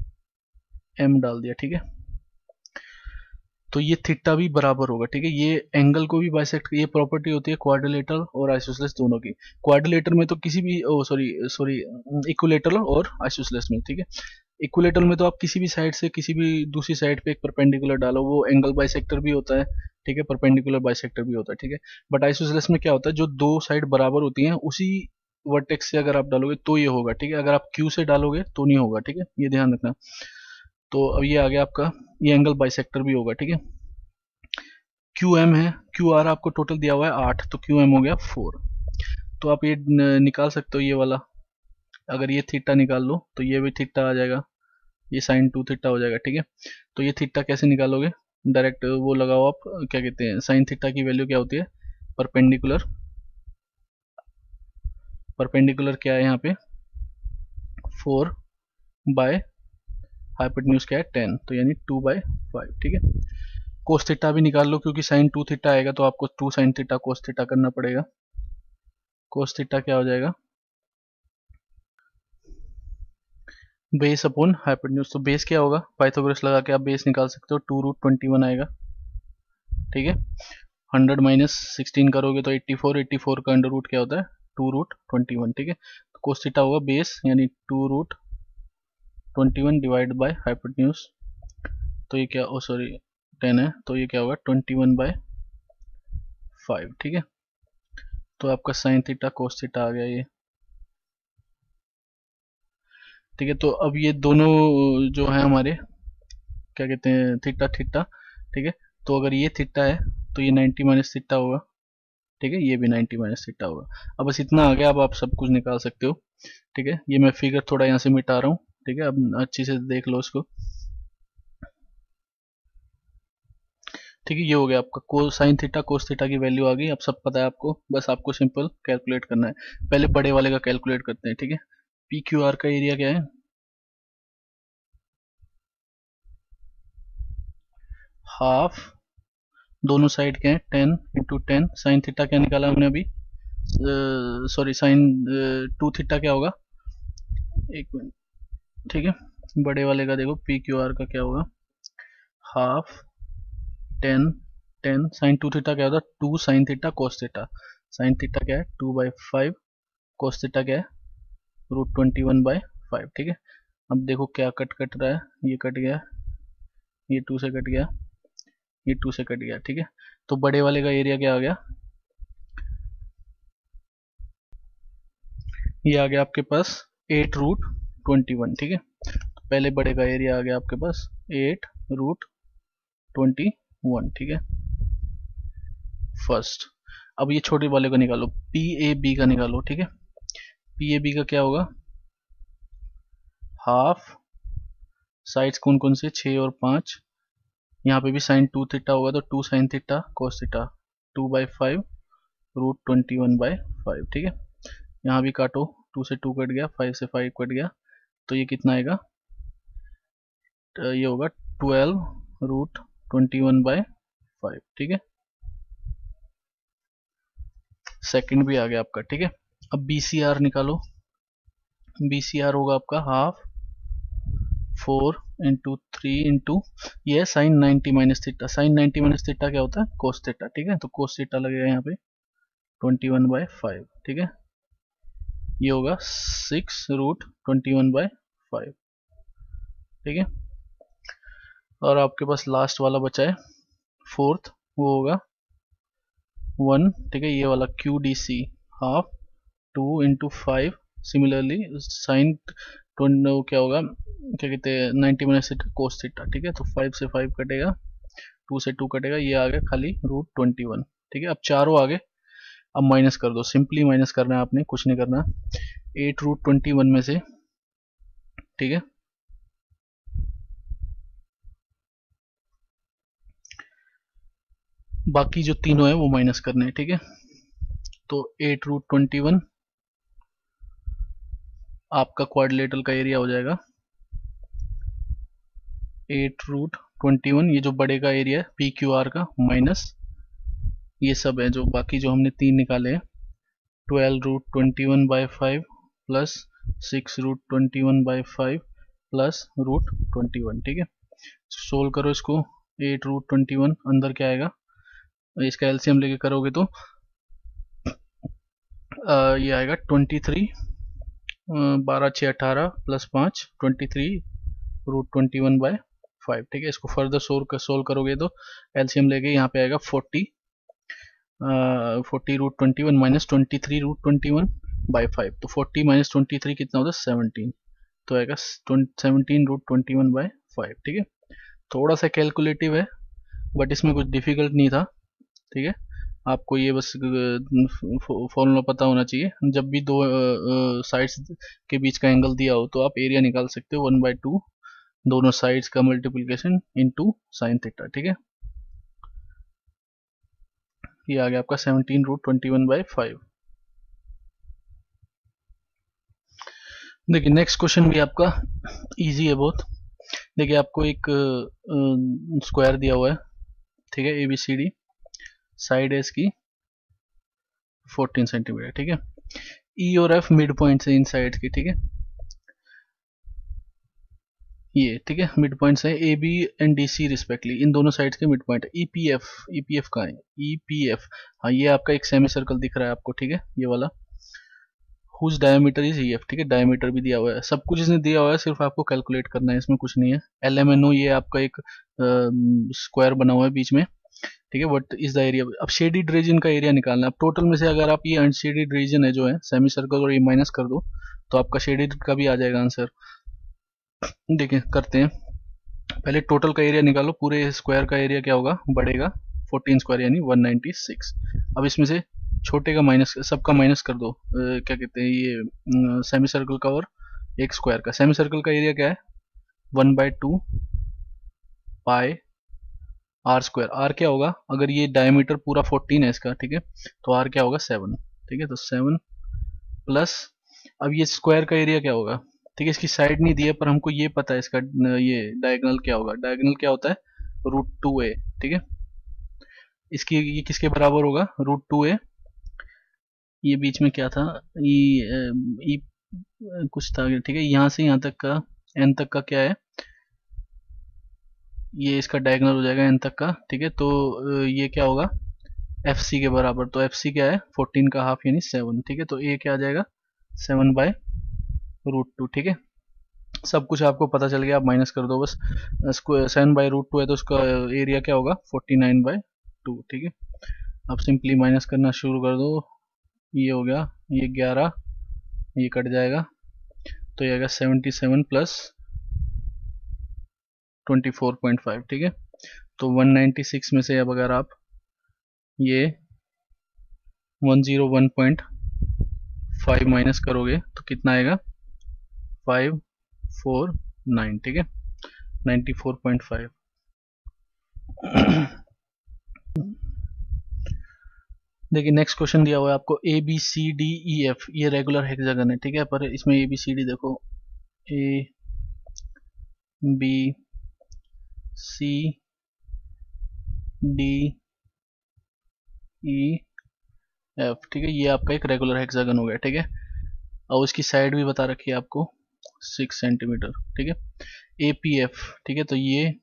एम डाल दिया, ठीक है। तो ये थीटा भी बराबर होगा, ठीक है, ये एंगल को भी बाइसेक्ट, ये प्रॉपर्टी होती है क्वाड्रिलेटरल और आइसोसेलेस दोनों की। क्वाड्रिलेटर में तो किसी भी सॉरी सॉरी इक्विलेटरल और आइसोसेलेस में, ठीक है। इक्विलेटरल में तो आप किसी भी साइड से किसी भी दूसरी साइड पे एक परपेंडिकुलर डालो, वो एंगल बाइसेक्टर भी होता है, ठीक है, परपेंडिकुलर बाइसेक्टर भी होता है, ठीक है। बट आइसोसेलेस में क्या होता है, जो दो साइड बराबर होती हैं उसी वर्टेक्स से अगर आप डालोगे तो ये होगा, ठीक है, अगर आप क्यू से डालोगे तो नहीं होगा, ठीक है, ये ध्यान रखना। तो अब ये आ गया आपका, ये एंगल बाइसेक्टर भी होगा, ठीक है। क्यू एम है, क्यू आर आपको टोटल दिया हुआ है आठ, तो क्यू एम हो गया फोर। तो आप ये निकाल सकते हो ये वाला, अगर ये थीटा निकाल लो तो ये भी थीटा आ जाएगा, ये साइन टू थीटा हो जाएगा, ठीक है। तो ये थीटा कैसे निकालोगे, डायरेक्ट वो लगाओ आप, क्या कहते हैं, साइन थीटा की वैल्यू क्या होती है, परपेंडिकुलर, परपेंडिकुलर क्या है यहाँ पे, फोर बाय हाइपोटेन्यूज क्या है टेन, तो यानी टू बाय फाइव, ठीक है। कोस थीटा भी निकाल लो, क्योंकि साइन टू थीटा आएगा तो आपको two sine theta cos theta करना पड़ेगा। कोस थीटा क्या हो जाएगा, बेस अपॉन हाइपोटेन्यूज, तो बेस क्या होगा, पाइथागोरस लगा के आप बेस निकाल सकते हो, टू रूट ट्वेंटी वन आएगा, ठीक है। हंड्रेड माइनस सिक्सटीन करोगे तो एट्टी फोर, एट्टी फोर का अंडर रूट क्या होता है, टू रूट ट्वेंटी वन, ठीक है। तो कोस थीटा होगा बेस यानी two root twenty one divide by hypotenuse, तो ये क्या, ओ सॉरी टेन है, तो ये क्या होगा ट्वेंटी वन बाय फाइव, ठीक है। तो आपका साइन थीटा कोस थीटा आ गया ये, ठीक है। तो अब ये दोनों जो है हमारे, क्या कहते हैं, थीटा थीटा, ठीक है। तो अगर ये थीटा है तो ये नाइन्टी माइनस थीटा होगा, ठीक है, ये भी नाइन्टी माइनस थीटा होगा। अब बस इतना आ गया, अब आप सब कुछ निकाल सकते हो, ठीक है। ये मैं फिगर थोड़ा यहाँ से मिटा रहा हूँ, ठीक है, अब अच्छी से देख लो इसको, ठीक है। ये हो गया आपका को साइन थीटा कोस थीटा की वैल्यू आ गई, अब सब पता है आपको, बस आपको सिंपल कैलकुलेट करना है। पहले बड़े वाले का कैलकुलेट करते हैं, ठीक है। पी क्यू आर का एरिया क्या है, हाफ, दोनों साइड के हैं ten into ten, sine theta क्या निकाला हमने अभी, सॉरी साइन टू थीटा क्या होगा, एक मिनट, ठीक है। बड़े वाले का देखो पी क्यू आर का क्या होगा, half ten ten sine two theta क्या होता है, two sine theta cos theta, sine theta क्या है two by five, cos theta क्या है root twenty one by five, ठीक है। अब देखो क्या कट कट रहा है, ये कट गया, ये टू से कट गया, ये टू से कट गया, ठीक है। तो बड़े वाले का एरिया क्या आ गया, ये आ गया आपके पास एट रूट ट्वेंटी वन। ठीक है, तो पहले बड़े का एरिया आ गया आपके पास एट रूट ट्वेंटी वन। ठीक है फर्स्ट। अब ये छोटे वाले का निकालो, पी ए बी का निकालो। ठीक है, पी ए बी का क्या होगा, हाफ साइड्स कौन कौन से, छः और पाँच, यहाँ पे भी साइन टू थीटा होगा तो two sine theta cos theta, two by five root twenty one by five. ठीक है, यहाँ भी काटो, टू से टू कट गया, फाइव से फाइव कट गया, तो ये कितना आएगा, तो ये होगा twelve root twenty one by five. ठीक है, सेकंड भी आ गया आपका। ठीक है, अब बी सी आर निकालो, बी सी आर होगा आपका half four into three into ये sine ninety minus theta, sine ninety minus theta क्या होता है, कोस थीटा। ठीक है, तो कोस थीटा लगेगा यहाँ पे ट्वेंटी वन बाई फाइव। ठीक है, ये होगा six root twenty one by five. ठीक है, और आपके पास लास्ट वाला बचा है फोर्थ, वो होगा वन। ठीक है, ये वाला Q D C half two into five, similarly sine क्या होगा, क्या कहते हैं, नाइन्टी माइनस कोस थीटा। ठीक है, तो फाइव से फाइव कटेगा, टू से टू कटेगा, ये आ गया खाली रूट ट्वेंटी वन। ठीक है, अब चारों आगे, अब माइनस कर दो, सिंपली माइनस करना है आपने, कुछ नहीं करना। एट रूट ट्वेंटी वन में से, ठीक है, बाकी जो तीनों है वो माइनस करने हैं। ठीक है, तो एट रूट ट्वेंटी वन आपका क्वाड्रिलेटरल का एरिया हो जाएगा एट रूट ट्वेंटी वन, ये जो बड़े का एरिया है पी क्यू आर का, माइनस ये सब है जो बाकी जो हमने तीन निकाले हैं, twelve root twenty one by five plus six root twenty one by five plus root twenty one. ठीक है, सोल्व करो इसको, एट रूट ट्वेंटी वन अंदर क्या आएगा, इसका एलसीएम लेके करोगे तो आ, ये आएगा ट्वेंटी थ्री, बारह छः अठारह प्लस पाँच twenty three root twenty one by five. ठीक है, इसको फर्दर सोल्व कर सोल्व करोगे तो एलसीएम लेके यहाँ पे आएगा forty, forty root twenty one minus twenty three root twenty one by five, तो फोर्टी माइनस ट्वेंटी थ्री कितना होता है, सेवनटीन, तो आएगा seventeen root twenty one by five. ठीक है, थोड़ा सा कैलकुलेटिव है बट इसमें कुछ डिफिकल्ट नहीं था। ठीक है, आपको ये बस फॉर्मूला पता होना चाहिए, जब भी दो साइड्स के बीच का एंगल दिया हो तो आप एरिया निकाल सकते हो, वन बाई टू दोनों साइड्स का मल्टीप्लिकेशन इनटू साइन थीटा। ठीक है, ये आ गया आपका seventeen root twenty one by five. देखिए नेक्स्ट क्वेश्चन भी आपका इजी है बहुत। देखिए आपको एक स्क्वायर दिया हुआ है, ठीक है, A B C D, side है इसकी फोर्टीन सेंटीमीटर। ठीक है, ई और एफ मिड पॉइंट है इन साइड की। ठीक है, ये ठीक है मिड पॉइंट्स है A B and D C respectively, इन दोनों साइड्स के मिड पॉइंट है। E P F, E P F कहाँ है, ई पी एफ, हाँ ये आपका एक सेमी सर्कल दिख रहा है आपको। ठीक है, ये वाला whose diameter is E F. ठीक है, डायमीटर भी दिया हुआ है, सब कुछ इसने दिया हुआ है, सिर्फ आपको कैलकुलेट करना है, इसमें कुछ नहीं है। एल एम एन ओ ये आपका एक स्क्वायर बना हुआ है बीच में। ठीक है, व्हाट इज द एरिया, अब शेडिड रीजन का एरिया निकालना है। अब टोटल में से अगर आप ये अनशेडिड रीजन है जो है सेमी सर्कल और ये माइनस कर दो तो आपका शेडिड का भी आ जाएगा आंसर। देखिए करते हैं, पहले टोटल का एरिया निकालो, पूरे स्क्वायर का एरिया क्या होगा, बढ़ेगा फोर्टीन स्क्वायर यानी वन नाइन्टी सिक्स। अब इसमें से छोटे का माइनस, सबका माइनस कर दो, आ, क्या कहते हैं ये सेमी सर्कल का और एक स्क्वायर का। सेमी सर्कल का एरिया क्या है, one by two pi R square. R क्या होगा, अगर ये डायमीटर पूरा फोर्टीन है इसका, ठीक है, तो आर क्या होगा, सेवन। ठीक है, तो सेवन प्लस, अब ये स्क्वायर का एरिया क्या होगा, ठीक है, इसकी साइड नहीं दी है पर हमको ये पता है इसका ये डायगोनल क्या होगा, डायगोनल क्या होता है, रूट टू ए। ठीक है, इसकी ये किसके बराबर होगा, रूट टू ए, ये बीच में क्या था, ये, ये कुछ था, ठीक है, यहाँ से यहाँ तक का एन तक का क्या है, ये इसका डायगोनल हो जाएगा एन तक का। ठीक है, तो ये क्या होगा, एफ सी के बराबर, तो एफ सी क्या है, फोर्टीन का हाफ यानी सेवन। ठीक है, तो ए क्या आ जाएगा, सेवन बाय रूट टू। ठीक है, सब कुछ आपको पता चल गया, आप माइनस कर दो बस, सेवन बाई रूट टू है तो उसका एरिया क्या होगा, फोर्टी नाइन बाई टू, ठीक है। अब सिंपली माइनस करना शुरू कर दो, ये हो गया, ये ग्यारह, ये कट जाएगा, तो ये आएगा seventy seven plus twenty four point five, ठीक है। तो वन नाइन्टी सिक्स में से अब अगर आप ये one zero one point five minus करोगे तो कितना आएगा, फाइव फोर नाइन, ठीक है, नाइन्टी फोर पॉइंट फाइव। देखिए नेक्स्ट क्वेश्चन दिया हुआ है आपको, A B C D E F, ये रेगुलर हेक्सागन है, ठीक है। पर इसमें ए बी सी डी देखो, A B C D E F, ठीक है, ये आपका एक रेगुलर हेक्सागन हो गया, ठीक है। और उसकी साइड भी बता रखी है आपको सिक्स सेंटीमीटर, ठीक है। ए पी एफ, ठीक है, तो ये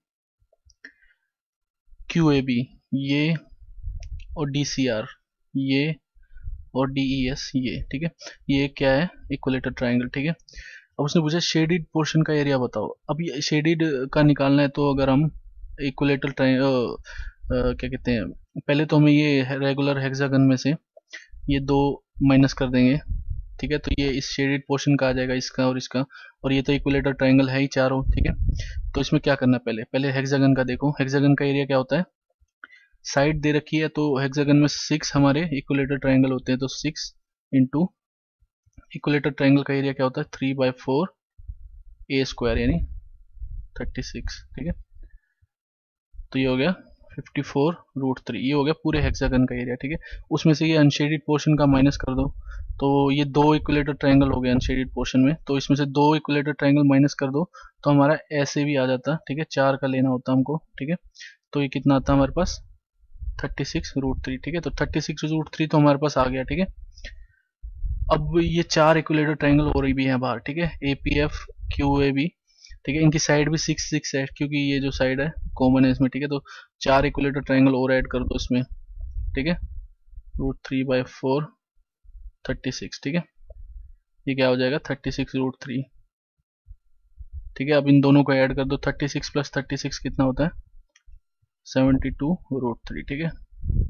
क्यू ए बी, ये और डी सी आर, ये और डी ई एस, ये, ठीक है, ये क्या है, इक्विलेटर ट्रायंगल, ठीक है। अब उसने पूछा शेडिड पोर्शन का एरिया बताओ। अब ये शेडिड का निकालना है, तो अगर हम इक्विलेटर ट्रायंगल क्या कहते हैं, पहले तो हमें ये रेगुलर हेक्सागन में से ये दो माइनस कर देंगे, ठीक है। तो ये इस शेडेड पोर्शन का आ जाएगा, इसका और इसका, और ये तो इक्विलेटर ट्रायंगल है ही चारों, ठीक है। तो इसमें क्या करना है, पहले पहले हेक्सागन का देखो, हेक्सागन का एरिया क्या होता है, साइड दे रखी है, तो हेक्सागन में सिक्स हमारे इक्विलेटर ट्रायंगल होते हैं, तो सिक्स इंटू इक्विलेटर ट्रायंगल का एरिया क्या होता है, three by four A square, यानी थर्टी सिक्स, ठीक है। तो ये हो गया फिफ्टी फोर रूट थ्री, ये हो गया पूरे हेक्सागन का एरिया, ठीक है। उसमें से ये अनशेडेड पोर्शन का माइनस कर दो, तो ये दो इक्विलेटर ट्रायंगल हो गए अनशेडेड पोर्शन में, तो इसमें से दो इक्विलेटर ट्रायंगल माइनस कर दो, तो हमारा ऐसे भी आ जाता, ठीक है, चार का लेना होता हमको, ठीक है। तो ये कितना आता है हमारे पास, थर्टी सिक्स रूट थ्री, ठीक है। तो थर्टी सिक्स रूट थ्री तो हमारे पास आ गया, ठीक है। अब ये चार इक्विलेटर ट्रायंगल हो रही भी है बाहर, ठीक है, A P F Q A B, ठीक है, इनकी साइड भी सिक्स सिक्स है, क्योंकि ये जो साइड है कॉमन है इसमें, ठीक है। तो चार इक्विलेटर ट्रायंगल और ऐड कर दो इसमें, ठीक है, root three by four thirty six, ठीक है, ये क्या हो जाएगा, थर्टी सिक्स रूट थ्री, ठीक है। अब इन दोनों को ऐड कर दो, thirty six plus thirty six कितना होता है, सेवेंटी टू रूट थ्री, ठीक है।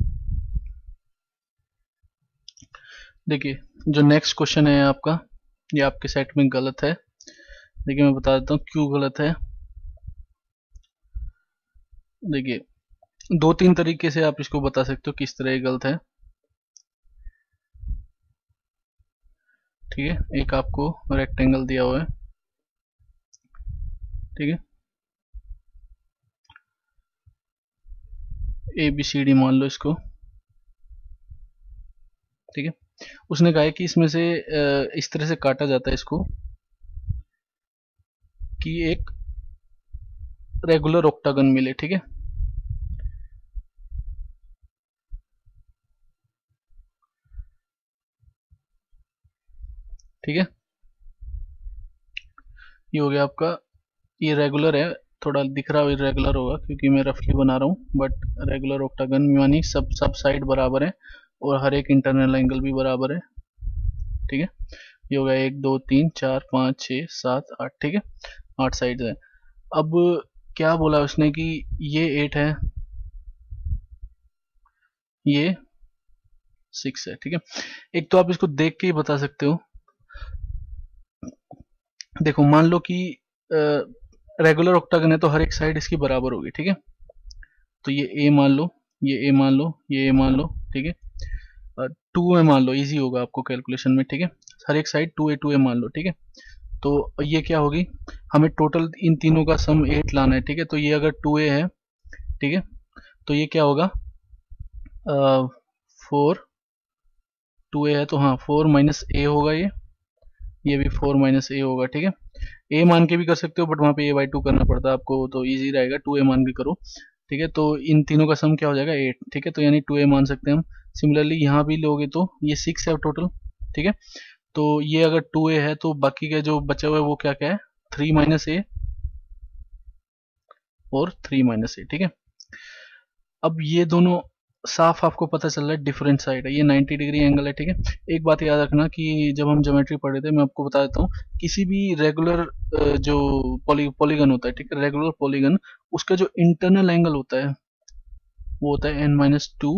देखिए जो नेक्स्ट क्वेश्चन है आपका, ये आपके सेट में गलत है, देखिए मैं बता देता हूँ क्यों गलत है। देखिए दो तीन तरीके से आप इसको बता सकते हो किस तरह ये गलत है, ठीक है। एक आपको रेक्टेंगल दिया हुआ है, ठीक है, ए बी सी डी मान लो इसको, ठीक है। उसने कहा है कि इसमें से इस तरह से काटा जाता है इसको कि एक रेगुलर ऑक्टागन मिले, ठीक है। ठीक है, ये हो गया आपका, ये रेगुलर है, थोड़ा दिख रहा है इरेगुलर होगा क्योंकि मैं रफली बना रहा हूँ, बट रेगुलर ऑक्टागन यानी सब सब साइड बराबर है और हर एक इंटरनल एंगल भी बराबर है, ठीक है। ये हो गया एक दो तीन चार पाँच छः सात आठ, ठीक है, आठ साइड है। अब क्या बोला उसने कि ये एट है, ये सिक्स है, ठीक है। एक तो आप इसको देख के ही बता सकते हो, देखो मान लो कि रेगुलर ऑक्टागन है तो हर एक साइड इसकी बराबर होगी, ठीक है। तो ये ए मान लो, ये ए मान लो, ये ए मान लो, ठीक है, टू ए मान लो, इजी होगा आपको कैलकुलेशन में, ठीक है। हर एक side two A two A मान लो, ठीक है। तो ये क्या होगी, हमें टोटल इन तीनों का सम एट लाना है, ठीक है। तो ये अगर टू ए है, ठीक है, तो ये क्या होगा, फोर, टू ए है तो हाँ फोर माइनस ए होगा, ये ये भी फोर माइनस ए होगा, ठीक है। ए मान के भी कर सकते हो बट वहाँ पे ए बाई टू करना पड़ता है आपको, तो इजी रहेगा, टू ए मान के करो, ठीक है। तो इन तीनों का सम क्या हो जाएगा, एट, ठीक है। तो यानी टू ए मान सकते हैं हम। सिमिलरली यहाँ भी लोगे तो ये सिक्स है टोटल, ठीक है। तो ये अगर टू ए है तो बाकी का जो बचा हुआ है वो क्या क्या है, थ्री माइनस ए और थ्री माइनस ए, ठीक है। अब ये दोनों साफ आपको पता चल रहा है डिफरेंट साइड है, ये नाइन्टी डिग्री एंगल है, ठीक है। एक बात याद रखना कि जब हम ज्योमेट्री पढ़ रहे थे, मैं आपको बता देता हूँ, किसी भी रेगुलर जो पॉली पॉलीगन होता है, ठीक है, रेगुलर पॉलीगन, उसका जो इंटरनल एंगल होता है, वो होता है N minus two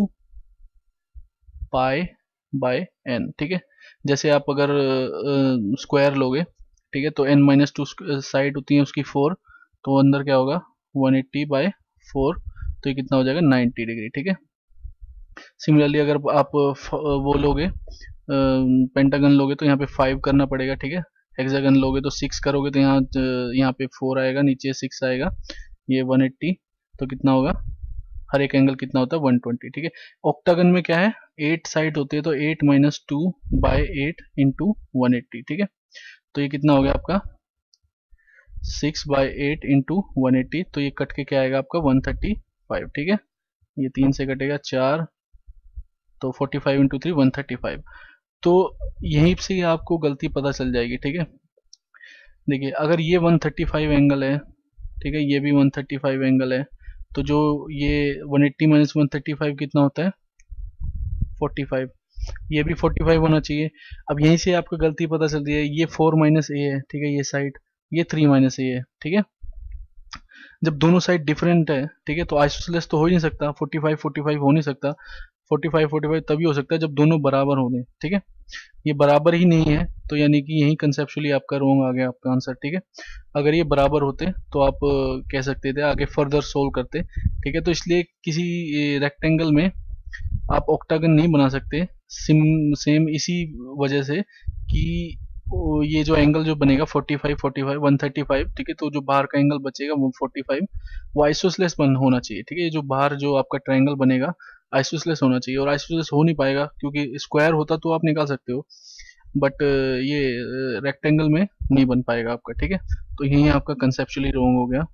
pi by N, ठीक है। जैसे आप अगर स्क्वायर लोगे, ठीक है, तो एन माइनस टू साइड होती है उसकी फोर, तो अंदर क्या होगा वन एट्टी बाय फोर, तो ये कितना हो जाएगा नाइन्टी डिग्री, ठीक है। सिमिलरली अगर आप वो लोगे पेंटागन लोगे तो यहाँ पे फाइव करना पड़ेगा, ठीक है। हेक्सागन लोगे तो सिक्स करोगे तो यहाँ यहाँ पे फोर आएगा, नीचे सिक्स आएगा, ये वन एट्टी, तो कितना होगा हर एक एंगल कितना होता है वन ट्वेंटी, ठीक है। ऑक्टागन में क्या है एट साइड होती है, तो eight minus two by eight into one eighty, ठीक है। तो ये कितना हो गया आपका six by eight into one eighty, तो ये कट के क्या आएगा आपका वन थर्टी फाइव, ठीक है। ये तीन से कटेगा चार, तो forty five into three one thirty five. तो यहीं से ही आपको गलती पता चल जाएगी, ठीक है। देखिए अगर ये वन थर्टी फाइव एंगल है, ठीक है, ये भी वन थर्टी फाइव एंगल है, तो जो ये one eighty minus one thirty five कितना होता है फोर्टी फाइव, ये भी फोर्टी फाइव होना चाहिए। अब यहीं से आपको गलती पता चलती है, ये फोर माइनस ए है, ठीक है, ये साइड, ये थ्री माइनस ए है, ठीक है। जब दोनों साइड डिफरेंट है, ठीक है, तो आइसोसेलेस तो हो ही नहीं सकता, फोर्टी फाइव फोर्टी फाइव हो नहीं सकता, फोर्टी फाइव फोर्टी फाइव तभी हो सकता है जब दोनों बराबर होंगे, ठीक है। ये बराबर ही नहीं है, तो यानी कि यही कंसेप्चुअली आपका रॉन्ग आ गया आपका आंसर, ठीक है। अगर ये बराबर होते तो आप कह सकते थे आगे फर्दर सोल्व करते, ठीक है। तो इसलिए किसी रेक्टेंगल में आप ऑक्टागन नहीं बना सकते, सिम सेम इसी वजह से कि ये जो एंगल जो बनेगा forty five forty five one thirty five, ठीक है, तो जो बाहर का एंगल बचेगा वो फोर्टी फाइव, वो आइसोसेलेस बन होना चाहिए, ठीक है। ये जो बाहर जो आपका ट्रायंगल बनेगा आइसोसेलेस होना चाहिए, और आइसोसेलेस हो नहीं पाएगा क्योंकि स्क्वायर होता तो आप निकाल सकते हो, बट ये रेक्टेंगल में नहीं बन पाएगा आपका, ठीक है। तो यही आपका कंसेप्चुअली रॉन्ग हो गया।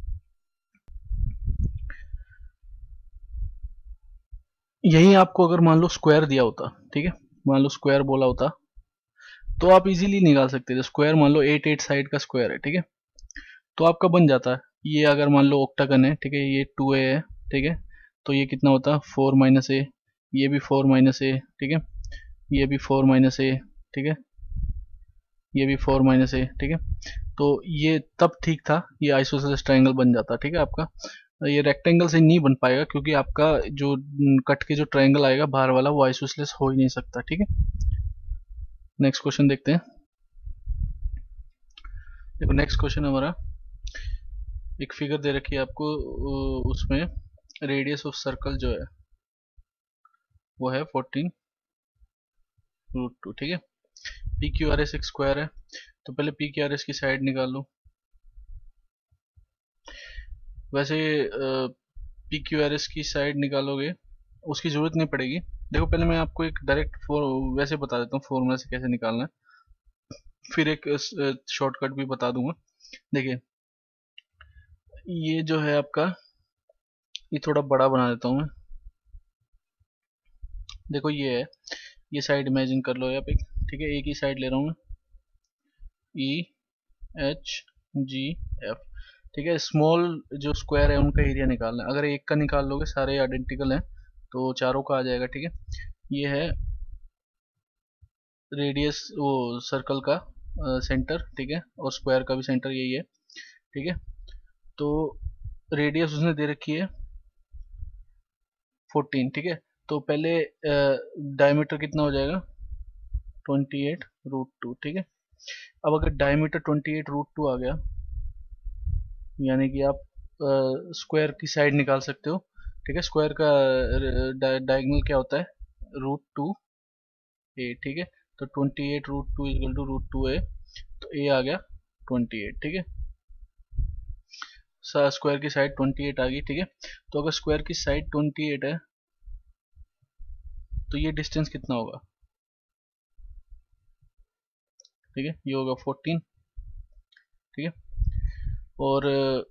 यही आपको अगर मान लो स्क्वायर दिया होता, ठीक है, मान लो स्क्वायर बोला होता तो आप इजीली निकाल सकते थे। स्क्वायर मान लो एट एट साइड का स्क्वायर है, ठीक है, तो आपका बन जाता है। ये अगर मान लो ऑक्टागन है, ठीक है, ये टू ए है, ठीक है, तो ये कितना होता है फोर माइनस ए, ये भी फोर माइनस ए, ठीक है, ये भी फोर माइनस ए, ठीक है, ये भी फोर माइनस ए, ठीक है। तो ये तब ठीक था, ये आइसोसेलेस ट्रायंगल बन जाता, ठीक है आपका। ये रेक्टेंगल से नहीं बन पाएगा क्योंकि आपका जो कट के जो ट्रायंगल आएगा बाहर वाला वो आइसोसेलेस हो ही नहीं सकता, ठीक है। नेक्स्ट क्वेश्चन देखते हैं। देखो नेक्स्ट क्वेश्चन हमारा, एक फिगर दे रखी है आपको, उसमें रेडियस ऑफ सर्कल जो है वो है फोर्टीन रूट टू, ठीक है। पी क्यू आर एस एक स्क्वायर है, तो पहले पी क्यू आर एस की साइड निकाल लो। वैसे पी क्यू आर एस की साइड निकालोगे उसकी ज़रूरत नहीं पड़ेगी। देखो पहले मैं आपको एक डायरेक्ट फॉर वैसे बता देता हूँ फॉर्मूला से कैसे निकालना है, फिर एक शॉर्टकट भी बता दूंगा। देखिए ये जो है आपका, ये थोड़ा बड़ा बना देता हूँ मैं। देखो ये है, ये साइड इमेजिन कर लो यहाँ पे, ठीक है, एक ही साइड ले रहा हूँ मैं, ई एच जी एफ, ठीक है। स्मॉल जो स्क्वायर है उनका एरिया निकालना है। अगर एक का निकाल लोगे सारे आइडेंटिकल हैं तो चारों का आ जाएगा, ठीक है। ये है रेडियस वो सर्कल का सेंटर, ठीक है, और स्क्वायर का भी सेंटर यही है, ठीक है। तो रेडियस उसने दे रखी है फोर्टीन, ठीक है। तो पहले डायमीटर कितना हो जाएगा ट्वेंटी एट रूट टू, ठीक है। अब अगर diameter twenty eight root two आ गया, यानी कि आप स्क्वायर की साइड निकाल सकते हो, ठीक है। स्क्वायर का डायगोनल क्या होता है रूट टू ए, ठीक है। तो twenty eight root two equal to root two A, तो ए आ गया ट्वेंटी एट, ठीक है। स्क्वायर की साइड ट्वेंटी एट आ गई, ठीक है। तो अगर स्क्वायर की साइड ट्वेंटी एट है तो ये डिस्टेंस कितना होगा, ठीक है, ये होगा फोर्टीन, ठीक है। और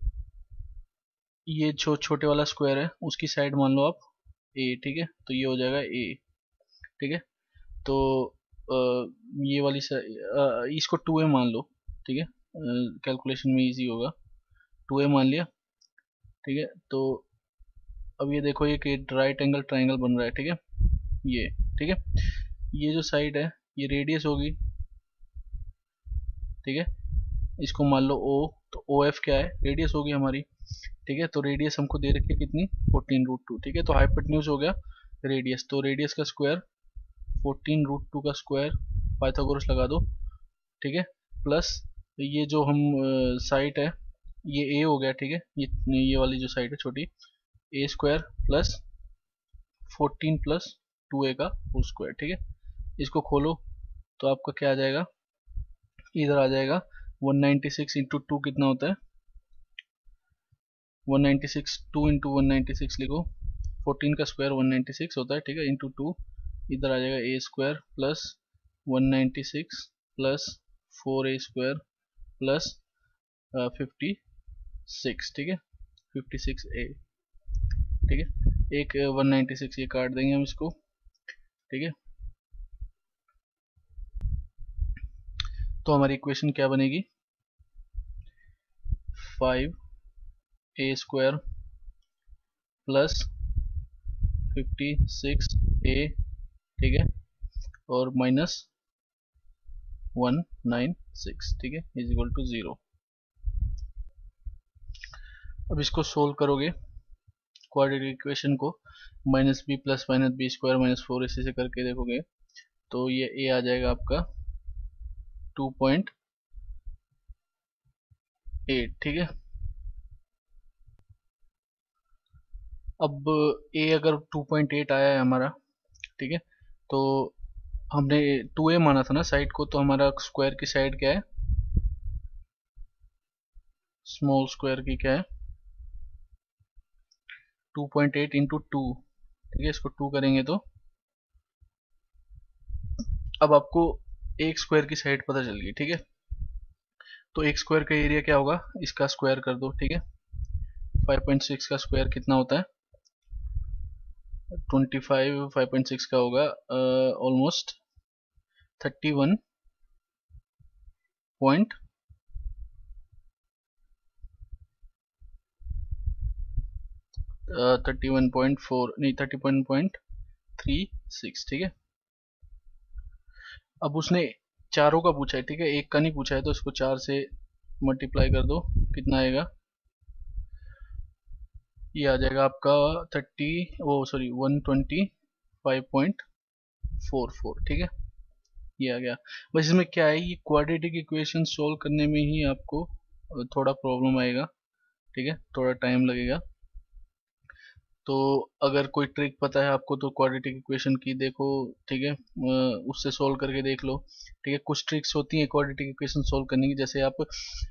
ये जो छोटे वाला स्क्वायर है उसकी साइड मान लो आप ए, ठीक है, तो ये हो जाएगा ए, ठीक है। तो आ, ये वाली आ, इसको टू ए मान लो, ठीक है, कैलकुलेशन में इजी होगा। टू ए मान लिया, ठीक है। तो अब ये देखो ये राइट एंगल ट्राइंगल बन रहा है, ठीक है, ये, ठीक है। ये जो साइड है ये रेडियस होगी, ठीक है, इसको मान लो ओ, तो ओ एफ क्या है रेडियस होगी हमारी, ठीक है। तो रेडियस हमको दे रखी है कितनी, फोर्टीन रूट टू, ठीक है। तो हाइपोटेन्यूज हो गया रेडियस, तो रेडियस का स्क्वायर फोर्टीन रूट टू का स्क्वायर, पाइथागोरस लगा दो, ठीक है। प्लस ये जो हम साइड है ये ए हो गया, ठीक है। ये ये वाली जो साइड है छोटी, A square plus fourteen plus two A का होल स्क्वायर, ठीक है। इसको खोलो तो आपका क्या आ जाएगा, इधर आ जाएगा one ninety six into two कितना होता है, one ninety six, two into one ninety six लिखो, फोर्टीन का स्क्वायर वन नाइन्टी सिक्स होता है, ठीक है, इंटू टू, इधर आ जाएगा A square plus one ninety six plus four A square plus fifty six, ठीक है, फिफ्टी सिक्स ए, ठीक है। एक वन नाइन्टी सिक्स ये काट देंगे हम इसको, ठीक है। तो हमारी इक्वेशन क्या बनेगी, five A square plus fifty six A, ठीक है, और माइनस वन नाइन सिक्स, ठीक है, इज इक्वल टू जीरो। अब इसको सोल्व करोगे क्वाड्रेटिक इक्वेशन को, minus B plus minus B square minus four इसी से करके देखोगे तो ये ए आ जाएगा आपका टू पॉइंट एट, ठीक है। अब ए अगर टू पॉइंट एट आया है हमारा, ठीक है, तो हमने टू ए माना था ना साइड को, तो हमारा स्क्वायर की साइड क्या है, स्मॉल स्क्वायर की क्या है, two point eight into two, ठीक है। इसको टू करेंगे तो अब आपको एक स्क्वायर की साइड पता चल गई, ठीक है। तो एक स्क्वायर का एरिया क्या होगा, इसका स्क्वायर कर दो, ठीक है। फाइव पॉइंट सिक्स का स्क्वायर कितना होता है, twenty five, five point six का होगा almost thirty one point thirty one point four नहीं thirty one point three six, ठीक है। अब उसने चारों का पूछा है, ठीक है, एक का नहीं पूछा है, तो इसको चार से मल्टीप्लाई कर दो, कितना आएगा, ये आ जाएगा आपका थर्टी वो sorry one twenty five point four four, ठीक है, ये आ गया। बस इसमें क्या है, ये क्वाड्रेटिक इक्वेशन सोल्व करने में ही आपको थोड़ा प्रॉब्लम आएगा, ठीक है, थोड़ा टाइम लगेगा। तो अगर कोई ट्रिक पता है आपको तो क्वाड्रेटिक इक्वेशन की देखो, ठीक है, उससे सोल्व करके देख लो, ठीक है। कुछ ट्रिक्स होती हैं क्वाड्रेटिक इक्वेशन सोल्व करने की, जैसे आप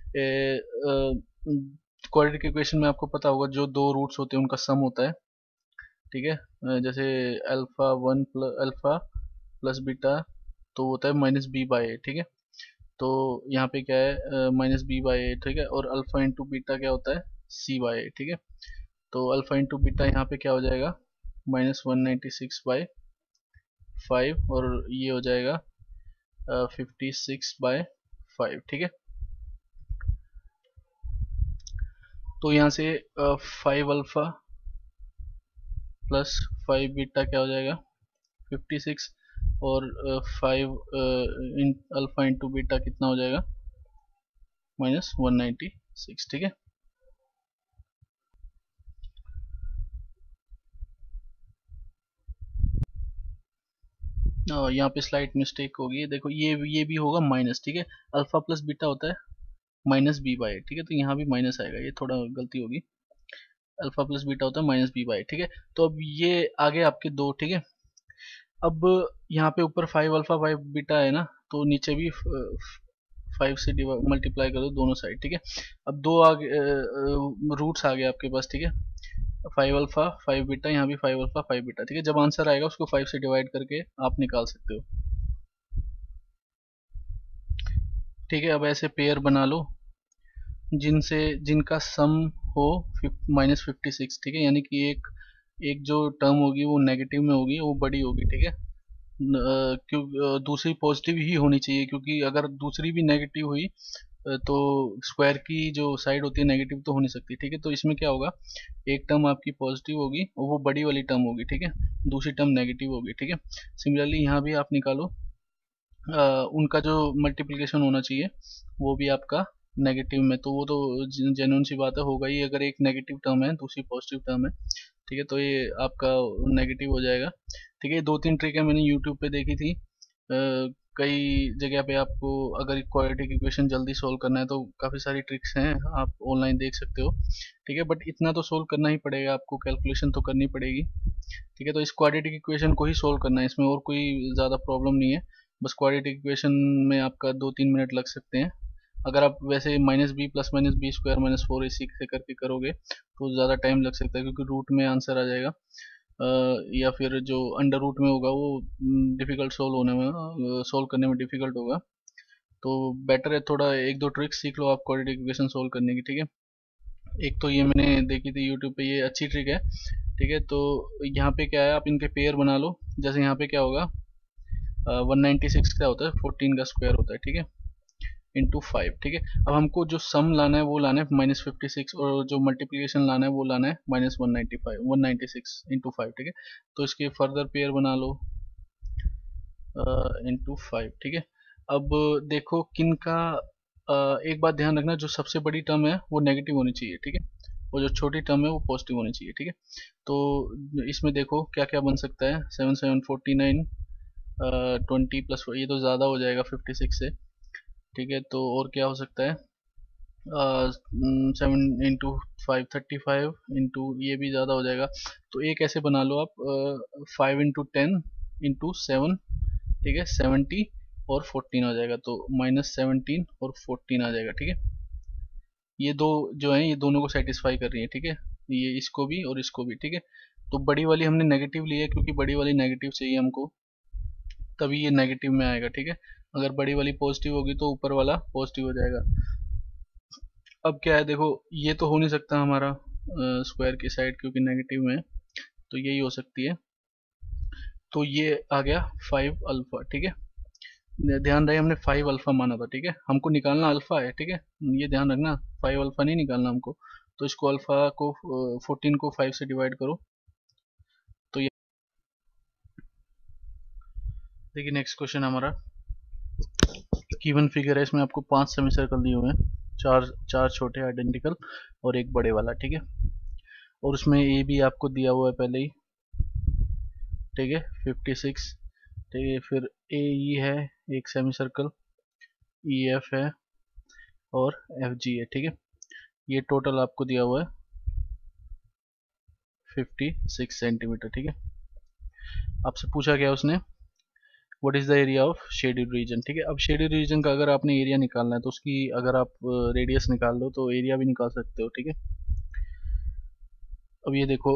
क्वाड्रेटिक इक्वेशन में आपको पता होगा जो दो रूट्स होते हैं उनका सम होता है, ठीक है। जैसे alpha one plus alpha plus beta तो होता है माइनस बी बाई ए, ठीक है। तो यहाँ पे क्या है, माइनस बी बाई ए, ठीक है, और अल्फा इंटू बीटा क्या होता है, सी बाई ए, ठीक है। तो अल्फा इंटू बीटा यहाँ पे क्या हो जाएगा, minus one ninety six by five, और ये हो जाएगा फिफ्टी सिक्स बाई फाइव, ठीक है। तो यहाँ से five alpha plus five beta क्या हो जाएगा, फिफ्टी सिक्स, और फाइव अल्फा इंटू बीटा कितना हो जाएगा, माइनस वन नाइन्टी सिक्स, ठीक है। यहाँ पे स्लाइट मिस्टेक होगी, देखो ये ये भी होगा माइनस, ठीक है, अल्फा प्लस बीटा होता है माइनस बी बाई, ठीक है, तो यहाँ भी माइनस आएगा, ये थोड़ा गलती होगी, अल्फा प्लस बीटा होता है माइनस बी बाई, ठीक है। तो अब ये आगे आपके दो, ठीक है। अब यहाँ पे ऊपर फाइव अल्फा फाइव बीटा है ना, तो नीचे भी फाइव से मल्टीप्लाई कर दो दोनों साइड, ठीक है। अब दो आगे रूट्स आ गए आपके पास, ठीक है, फाइव अल्फा फाइव बीटा, यहाँ भी फाइव अल्फा फाइव बीटा, ठीक है। जब आंसर आएगा उसको फाइव से डिवाइड करके आप निकाल सकते हो, ठीक है। अब ऐसे पेयर बना लो जिनसे जिनका सम हो माइनस फिफ्टी सिक्स, ठीक है, यानी कि एक एक जो टर्म होगी वो नेगेटिव में होगी, वो बड़ी होगी, ठीक है। क्यों दूसरी पॉजिटिव ही होनी चाहिए, क्योंकि अगर दूसरी भी नेगेटिव हुई तो स्क्वायर की जो साइड होती है नेगेटिव तो हो नहीं सकती, ठीक है। तो इसमें क्या होगा, एक टर्म आपकी पॉजिटिव होगी और वो बड़ी वाली टर्म होगी, ठीक है, दूसरी टर्म नेगेटिव होगी, ठीक है। सिमिलरली यहाँ भी आप निकालो, आ, उनका जो मल्टीप्लिकेशन होना चाहिए वो भी आपका नेगेटिव में, तो वो तो जेन्युइन सी बात है, होगा ही। अगर एक नेगेटिव टर्म है दूसरी पॉजिटिव टर्म है, ठीक है, तो ये आपका नेगेटिव हो जाएगा। ठीक है, दो तीन ट्रिक है मैंने यूट्यूब पे देखी थी। आ, कई जगह पे आपको अगर क्वाड्रेटिक इक्वेशन जल्दी सोल्व करना है तो काफ़ी सारी ट्रिक्स हैं, आप ऑनलाइन देख सकते हो। ठीक है, बट इतना तो सोल्व करना ही पड़ेगा आपको, कैलकुलेशन तो करनी पड़ेगी। ठीक है, तो इस क्वाड्रेटिक इक्वेशन को ही सोल्व करना है, इसमें और कोई ज़्यादा प्रॉब्लम नहीं है। बस क्वाड्रेटिक इक्वेशन में आपका दो तीन मिनट लग सकते हैं। अगर आप वैसे minus B plus minus B square minus four A C से करके करोगे तो ज़्यादा टाइम लग सकता है, क्योंकि रूट में आंसर आ जाएगा। अ, या फिर जो अंडर रूट में होगा वो डिफ़िकल्ट सोल्व होने में, सोल्व करने में डिफ़िकल्ट होगा। तो बेटर है थोड़ा एक दो ट्रिक्स सीख लो आप क्वाड्रेटिक इक्वेशन सोल्व करने की। ठीक है, एक तो ये मैंने देखी थी यूट्यूब पे, ये अच्छी ट्रिक है। ठीक है, तो यहाँ पे क्या है, आप इनके पेयर बना लो। जैसे यहाँ पे क्या होगा, वन नाइन्टी सिक्स क्या होता है, फोर्टीन का स्क्वायर होता है। ठीक है, इंटू फाइव। ठीक है, अब हमको जो सम लाना है वो लाना है माइनस फिफ्टी सिक्स, और जो मल्टीप्लीकेशन लाना है वो लाना है minus one ninety five, one ninety six into five. ठीक है, तो इसके फर्दर पेयर बना लो इंटू फाइव। ठीक है, अब देखो किन का, uh, एक बात ध्यान रखना, जो सबसे बड़ी टर्म है वो नेगेटिव होनी चाहिए। ठीक है, और जो छोटी टर्म है वो पॉजिटिव होनी चाहिए। ठीक है, तो इसमें देखो क्या क्या बन सकता है, seven seven forty nine, twenty plus, ये तो ज़्यादा हो जाएगा फिफ्टी सिक्स से। ठीक है, तो और क्या हो सकता है, seven into five thirty five, into ये भी ज़्यादा हो जाएगा। तो एक ऐसे बना लो आप, five into ten into seven. ठीक है, सेवेंटी और फोर्टीन आ जाएगा, तो माइनस सेवनटीन और फोर्टीन आ जाएगा। ठीक है, ये दो जो है ये दोनों को सेटिस्फाई कर रही है। ठीक है, ये इसको भी और इसको भी। ठीक है, तो बड़ी वाली हमने नेगेटिव ली है क्योंकि बड़ी वाली नेगेटिव चाहिए हमको, तभी ये नेगेटिव में आएगा। ठीक है, अगर बड़ी वाली पॉजिटिव होगी तो ऊपर वाला पॉजिटिव हो जाएगा। अब क्या है, देखो ये तो हो नहीं सकता हमारा स्क्वायर की साइड, क्योंकि नेगेटिव में, तो यही हो सकती है। तो ये आ गया फाइव अल्फा। ठीक है, ध्यान रहे हमने फाइव अल्फा माना था। ठीक है, हमको निकालना अल्फा है। ठीक है, ये ध्यान रखना, फाइव अल्फा नहीं निकालना हमको। तो इसको अल्फा को, फोर्टीन को फाइव से डिवाइड करो, तो ये देखिए नेक्स्ट क्वेश्चन हमारा गिवन फिगर है, इसमें आपको पांच सेमी सर्कल दिए हुए हैं, चार चार छोटे आइडेंटिकल और एक बड़े वाला। ठीक है, और उसमें ए भी आपको दिया हुआ है पहले ही। ठीक है, फिफ्टी सिक्स। ठीक है, फिर ए ई है एक सेमी सर्कल, ई एफ है और एफ जी है। ठीक है, ये टोटल आपको दिया हुआ है फिफ्टी सिक्स सेंटीमीटर। ठीक है, आपसे पूछा गया उसने what is the area of shaded region. ठीक है, अब शेडेड रीजन का अगर आपने एरिया निकालना है तो उसकी अगर आप रेडियस निकाल लो तो एरिया भी निकाल सकते हो। ठीक है, अब ये देखो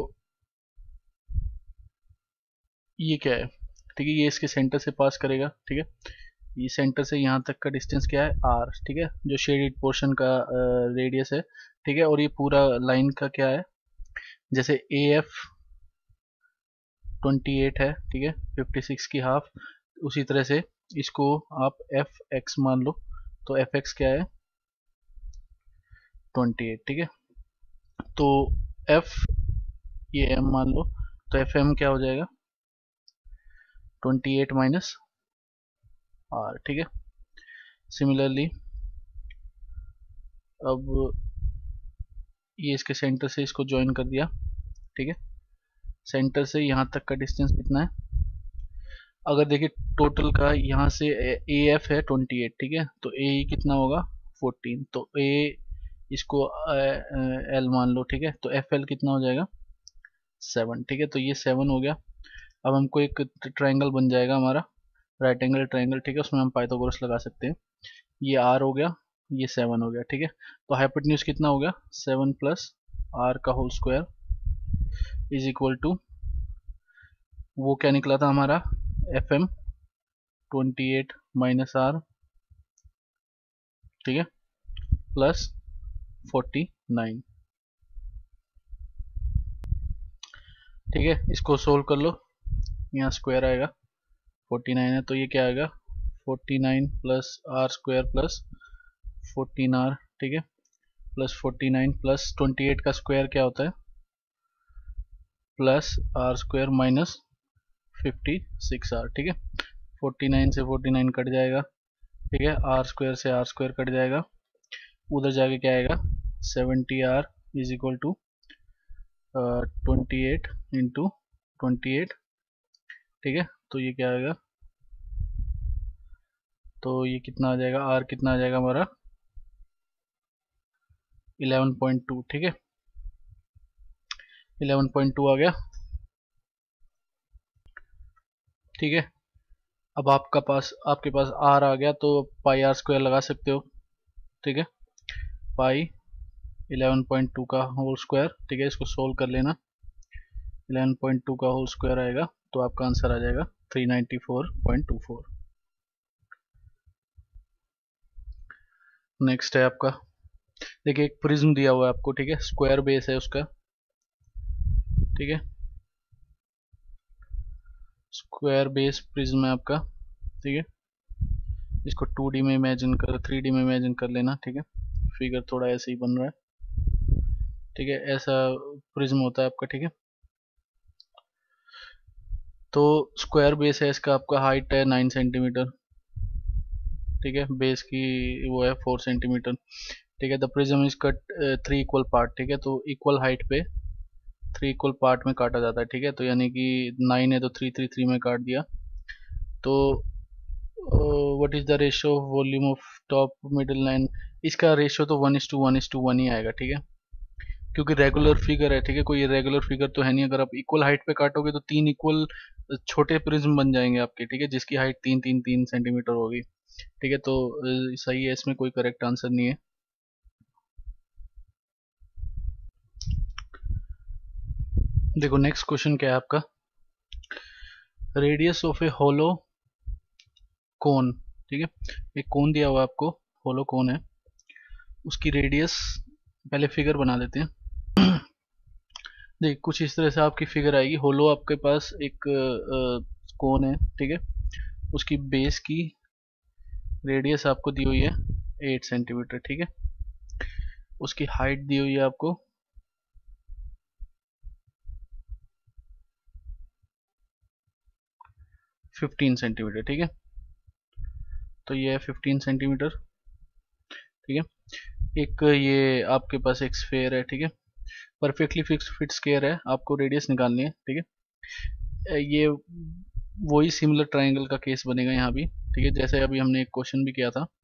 ये क्या है। ठीक है, ये इसके सेंटर से पास करेगा। ठीक है, ये सेंटर से यहाँ तक का डिस्टेंस क्या है, आर। ठीक है, जो शेडेड पोर्शन का रेडियस है। ठीक है, और ये पूरा लाइन का क्या है, जैसे ए एफ ट्वेंटी एट है। ठीक है, फिफ्टी सिक्स की हाफ, उसी तरह से इसको आप एफ एक्स मान लो, तो एफ एक्स क्या है, ट्वेंटी एट। ठीक है, तो एफ, ये एम मान लो, तो एफ एम क्या हो जाएगा, ट्वेंटी एट माइनस आर। ठीक है, सिमिलरली अब ये इसके सेंटर से इसको ज्वाइन कर दिया। ठीक है, सेंटर से यहाँ तक का डिस्टेंस कितना है, अगर देखिए टोटल का यहाँ से ए एफ है ट्वेंटी एट। ठीक है, तो ए कितना होगा, फोर्टीन, तो ए इसको एल मान लो। ठीक है, तो एफ एल कितना हो जाएगा, सेवन। ठीक है, तो ये सेवन हो गया। अब हमको एक ट्रायंगल बन जाएगा हमारा, राइट एंगल ट्रायंगल। ठीक है, उसमें हम पाइथागोरस लगा सकते हैं। ये आर हो गया, ये सेवन हो गया। ठीक है, तो हाइपोटेन्यूज कितना हो गया, सेवन प्लस आर का whole square is equal to, वो क्या निकला था हमारा, F M twenty eight minus R. ठीक है, प्लस फोर्टी नाइन। ठीक है, इसको सोल्व कर लो, यहाँ स्क्वायर आएगा, फोर्टी नाइन है तो ये क्या आएगा, forty nine plus R square plus fourteen R. ठीक है, plus forty nine plus twenty eight का स्क्वायर क्या होता है, plus R square minus fifty six R. ठीक है, फोर्टी नाइन से फोर्टी नाइन कट जाएगा। ठीक है, आर स्क्वायर से आर स्क्वायर कट जाएगा, उधर जाके क्या आएगा, seventy R is equal to twenty eight into twenty eight, ठीक है। तो ये क्या आएगा, तो ये कितना आ जाएगा, आर कितना आ जाएगा हमारा इलेवन पॉइंट टू, ठीक है, इलेवन पॉइंट टू आ गया, ठीक है। अब आपका पास आपके पास आर आ गया, तो पाई आर स्क्वायर लगा सकते हो, ठीक है, पाई इलेवन पॉइंट टू का होल स्क्वायर, ठीक है। इसको सोल्व कर लेना, इलेवन पॉइंट टू का होल स्क्वायर आएगा तो आपका आंसर आ जाएगा three ninety four point two four. Next है आपका, देखिए एक प्रिज्म दिया हुआ है आपको, ठीक है, स्क्वायर बेस है उसका, ठीक है, स्क्वायर बेस प्रिज्म है आपका, ठीक है। इसको टू डी में इमेजिन कर थ्री डी में इमेजिन कर लेना, ठीक है, फिगर थोड़ा ऐसे ही बन रहा है, ठीक है, ऐसा प्रिज्म होता है आपका, ठीक है। तो स्क्वायर बेस है इसका, आपका हाइट है नाइन सेंटीमीटर, ठीक है, बेस की वो है फोर सेंटीमीटर, ठीक है। The prism is cut three equal part, ठीक है, तो इक्वल हाइट पे थ्री इक्वल पार्ट में काटा जाता है, ठीक है। तो यानी कि नाइन है तो थ्री थ्री थ्री में काट दिया, तो what is the ratio of volume of top middle line, इसका रेशियो तो one is to one is to one ही आएगा, ठीक है, क्योंकि रेगुलर फिगर है, ठीक है, कोई इरेगुलर फिगर तो है नहीं। अगर आप इक्वल हाइट पे काटोगे तो तीन इक्वल छोटे प्रिज्म बन जाएंगे आपके, ठीक है, जिसकी हाइट तीन तीन तीन सेंटीमीटर होगी, ठीक है। तो अ, सही है, इसमें कोई करेक्ट आंसर नहीं है। देखो नेक्स्ट क्वेश्चन क्या है आपका, रेडियस ऑफ ए होलो कोन, ठीक है, एक कोन दिया हुआ है आपको, होलो कोन है, उसकी रेडियस, पहले फिगर बना लेते हैं। देखिए कुछ इस तरह से आपकी फिगर आएगी, होलो आपके पास एक कोन है, ठीक है, उसकी बेस की रेडियस आपको दी हुई है एट सेंटीमीटर, ठीक है, उसकी हाइट दी हुई है आपको फिफ्टीन सेंटीमीटर, ठीक है, तो ये है फिफ्टीन सेंटीमीटर, ठीक है। एक ये आपके पास एक स्फेयर है, ठीक है, परफेक्टली फिक्स फिट स्क्वायर है, आपको रेडियस निकालनी है, ठीक है। ये वही सिमिलर ट्रायंगल का केस बनेगा यहाँ भी, ठीक है, जैसे अभी हमने एक क्वेश्चन भी किया था,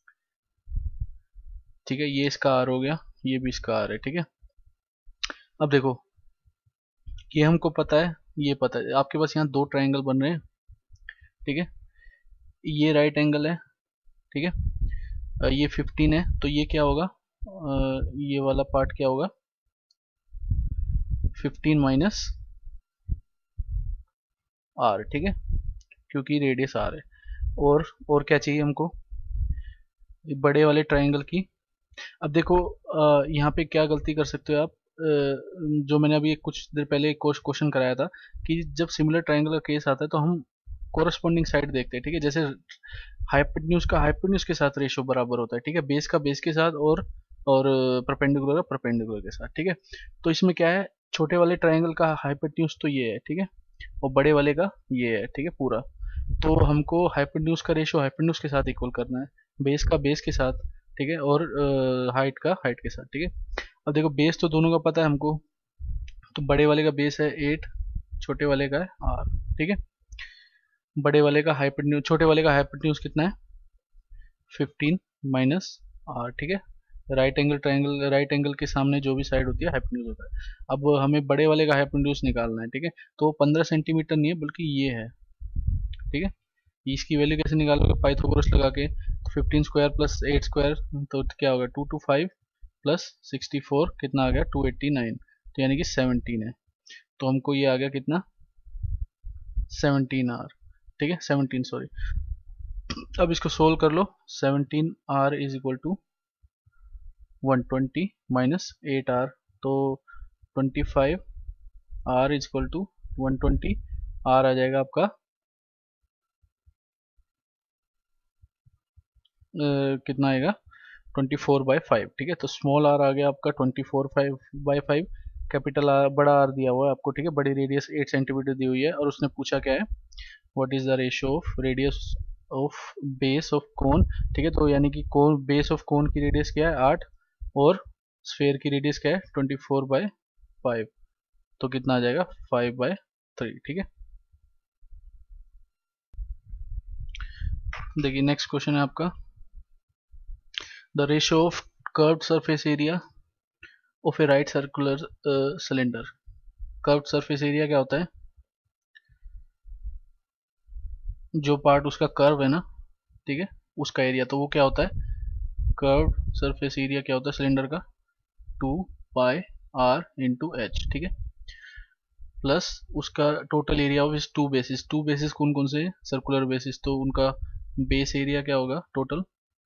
ठीक है, ये इसका आर हो गया, ये भी इसका आर है, ठीक है। अब देखो ये हमको पता है, ये पता है, आपके पास यहाँ दो ट्रायंगल बन रहे हैं, ठीक है, ये राइट एंगल है, ठीक है, ये फिफ्टीन है, तो ये क्या होगा, ये वाला पार्ट क्या होगा, फिफ्टीन माइनस आर, ठीक है, क्योंकि रेडियस आर है। और और क्या चाहिए हमको, बड़े वाले ट्रायंगल की। अब देखो यहाँ पे क्या गलती कर सकते हो आप, जो मैंने अभी कुछ देर पहले एक क्वेश्चन कराया था कि जब सिमिलर ट्रायंगल का केस आता है तो हम कोरस्पॉन्डिंग साइड देखते हैं, ठीक है, जैसे हाइपोटेन्यूज का हाइपोटेन्यूज के साथ रेशियो बराबर होता है, ठीक है, बेस का बेस के साथ और और परपेंडिकुलर का परपेंडिकुलर के साथ, ठीक है। तो इसमें क्या है, छोटे वाले ट्रायंगल का हाइपोटेन्यूज तो ये है, ठीक है, और बड़े वाले का ये है, ठीक है, पूरा। तो हमको हाइपोटेन्यूज का रेशियो हाइपोटेन्यूज के साथ इक्वल करना है, बेस का बेस के साथ, ठीक है, और हाइट का हाइट के साथ, ठीक है। अब देखो बेस तो दोनों का पता है हमको, तो बड़े वाले का बेस है एट, छोटे वाले का है आर, ठीक है, बड़े वाले का हाइपोटेन्यूज छोटे वाले का हाइपोटेन्यूज कितना है फिफ्टीन माइनस आर, ठीक है, right angle triangle right angle के सामने जो भी साइड होती है हाइपोटेन्यूज होता है। अब हमें बड़े वाले का हाइपोटेन्यूज निकालना है, ठीक है, तो पंद्रह सेंटीमीटर नहीं है बल्कि ये है, ठीक है। इसकी वैल्यू कैसे निकालोगे, पाइथागोरस लगा के, fifteen square plus eight square, तो क्या होगा two two five plus sixty four कितना आ गया टू एट्टी नाइन, तो यानी कि सेवनटीन है, तो हमको ये आ गया कितना सेवनटीन आर, ठीक है, सेवनटीन सॉरी। अब इसको सोल्व कर लो, seventeen R is equal to one twenty minus eight R, तो twenty five R is equal to one twenty, R आ जाएगा आपका Uh, कितना आएगा ट्वेंटी फोर बाई फाइव, ठीक है, तो स्मॉल आर आ गया आपका twenty four five by five, capital R बड़ा आर दिया हुआ है आपको, ठीक है, बड़ी रेडियस एट सेंटीमीटर दी हुई है, और उसने पूछा क्या है what is the ratio of radius of base of cone, ठीक है। तो यानी कि कोन, बेस ऑफ कोन की रेडियस क्या है आठ, और स्फेयर की रेडियस क्या है ट्वेंटी फोर बाई फाइव, तो कितना आ जाएगा फाइव बाई थ्री, ठीक है। देखिए नेक्स्ट क्वेश्चन है आपका, the ratio of curved surface area of a right circular cylinder. Curved surface area क्या होता है, जो पार्ट उसका कर्व है ना, ठीक है, उसका एरिया, तो वो क्या होता है, कर्व्ड सरफेस एरिया क्या होता है सिलेंडर का, two pi R into H, ठीक है, प्लस उसका टोटल एरिया ऑफ इस टू बेसिस। टू बेसिस कौन कौन से सर्कुलर बेसिस, तो उनका बेस एरिया क्या होगा total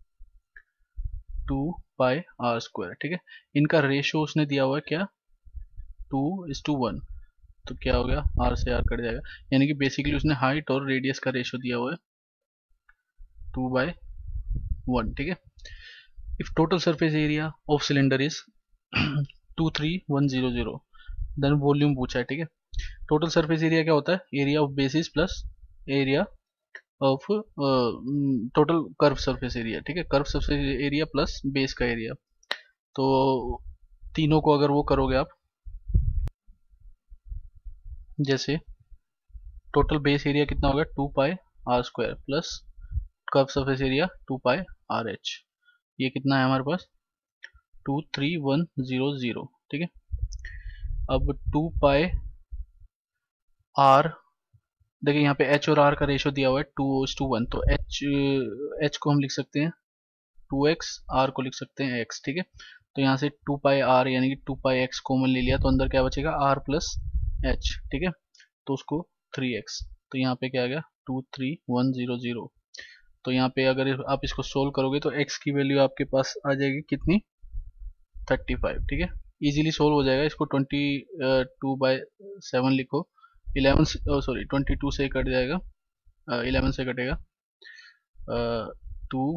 two pi R square, ठीक है। इनका रेशियो उसने दिया हुआ है क्या, टू इज टू वन, तो क्या हो गया आर से आर कट जाएगा, यानी कि बेसिकली उसने हाइट और रेडियस का रेशियो दिया हुआ है टू बाई वन, ठीक है। If total surface area of cylinder is two three one zero zero, then volume पूछा है, ठीक है। टोटल सरफेस एरिया क्या होता है, area of basis plus area of total curve surface area, ठीक है, curve surface area plus base का एरिया। तो तीनों को अगर वो करोगे आप, जैसे टोटल बेस एरिया कितना होगा two pi R square plus curve surface area two pi R H, ये कितना है हमारे पास two three one zero zero, ठीक है। अब टू पाई आर, देखिए यहाँ पे एच और आर का रेशियो दिया हुआ है टू टू वन, तो एच एच को हम लिख सकते हैं टू एक्स, आर को लिख सकते हैं x, ठीक है। तो यहाँ से टू पाई आर यानी कि टू पाई एक्स कॉमन ले लिया, तो अंदर क्या बचेगा r प्लस एच, ठीक है, तो उसको थ्री एक्स, तो यहाँ पे क्या आ गया two three one zero zero. तो यहाँ पे अगर आप इसको सोल्व करोगे तो x की वैल्यू आपके पास आ जाएगी कितनी थर्टी फाइव, ठीक है, इजीली सोल्व हो जाएगा। इसको ट्वेंटी टू बाई सेवन लिखो, इलेवन सॉरी ट्वेंटी टू से कट जाएगा, इलेवन से कटेगा टू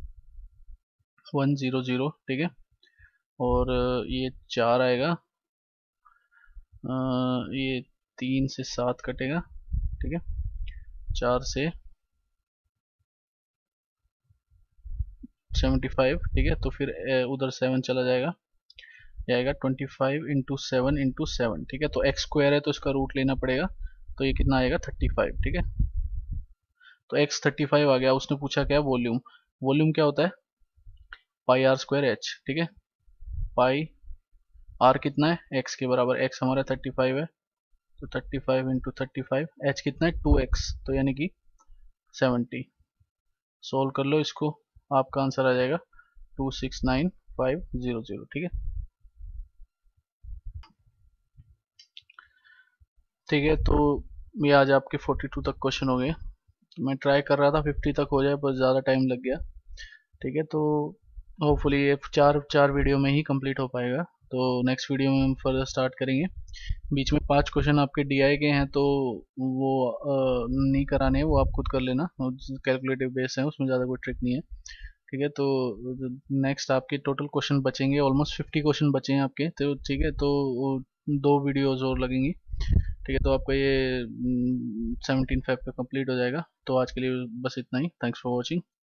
वन जीरो जीरो, ठीक है, और ये चार आएगा, ये तीन से सात कटेगा, ठीक है, चार से सेवेंटी फाइव, ठीक है, तो फिर उधर सेवन चला जाएगा, ये आएगा twenty five into seven into seven, ठीक है, तो एक्स स्क्वायर है तो इसका रूट लेना पड़ेगा, तो ये कितना आएगा थर्टी फाइव, ठीक है। तो एक्स थर्टी फाइव आ गया। उसने पूछा क्या वॉल्यूम, वॉल्यूम क्या होता है पाई आर स्क्वायर एच, ठीक है, पाई आर कितना है एक्स के बराबर, एक्स हमारा थर्टी फाइव है, तो thirty five into thirty five, H कितना है टू एक्स, तो यानी कि सेवेंटी। सोल्व कर लो इसको, आपका आंसर आ जाएगा two six nine five zero zero, ठीक है। ठीक है, तो ये आज आपके फोर्टी टू तक क्वेश्चन हो गए। मैं ट्राई कर रहा था फिफ्टी तक हो जाए, पर ज़्यादा टाइम लग गया, ठीक है। तो होपफुली ये चार चार वीडियो में ही कंप्लीट हो पाएगा, तो नेक्स्ट वीडियो में हम फर्दर स्टार्ट करेंगे। बीच में पांच क्वेश्चन आपके डी आई के हैं, तो वो आ, नहीं कराने हैं, वो आप खुद कर लेना, कैलकुलेटिव बेस है, उसमें ज़्यादा कोई ट्रिक नहीं है, ठीक है। तो नेक्स्ट आपके टोटल क्वेश्चन बचेंगे, ऑलमोस्ट फिफ्टी क्वेश्चन बचे हैं आपके, तो ठीक है, तो दो वीडियोज और लगेंगी, ठीक है। तो आपका ये सेवनटीन फाइव का कंप्लीट हो जाएगा। तो आज के लिए बस इतना ही, थैंक्स फॉर वॉचिंग।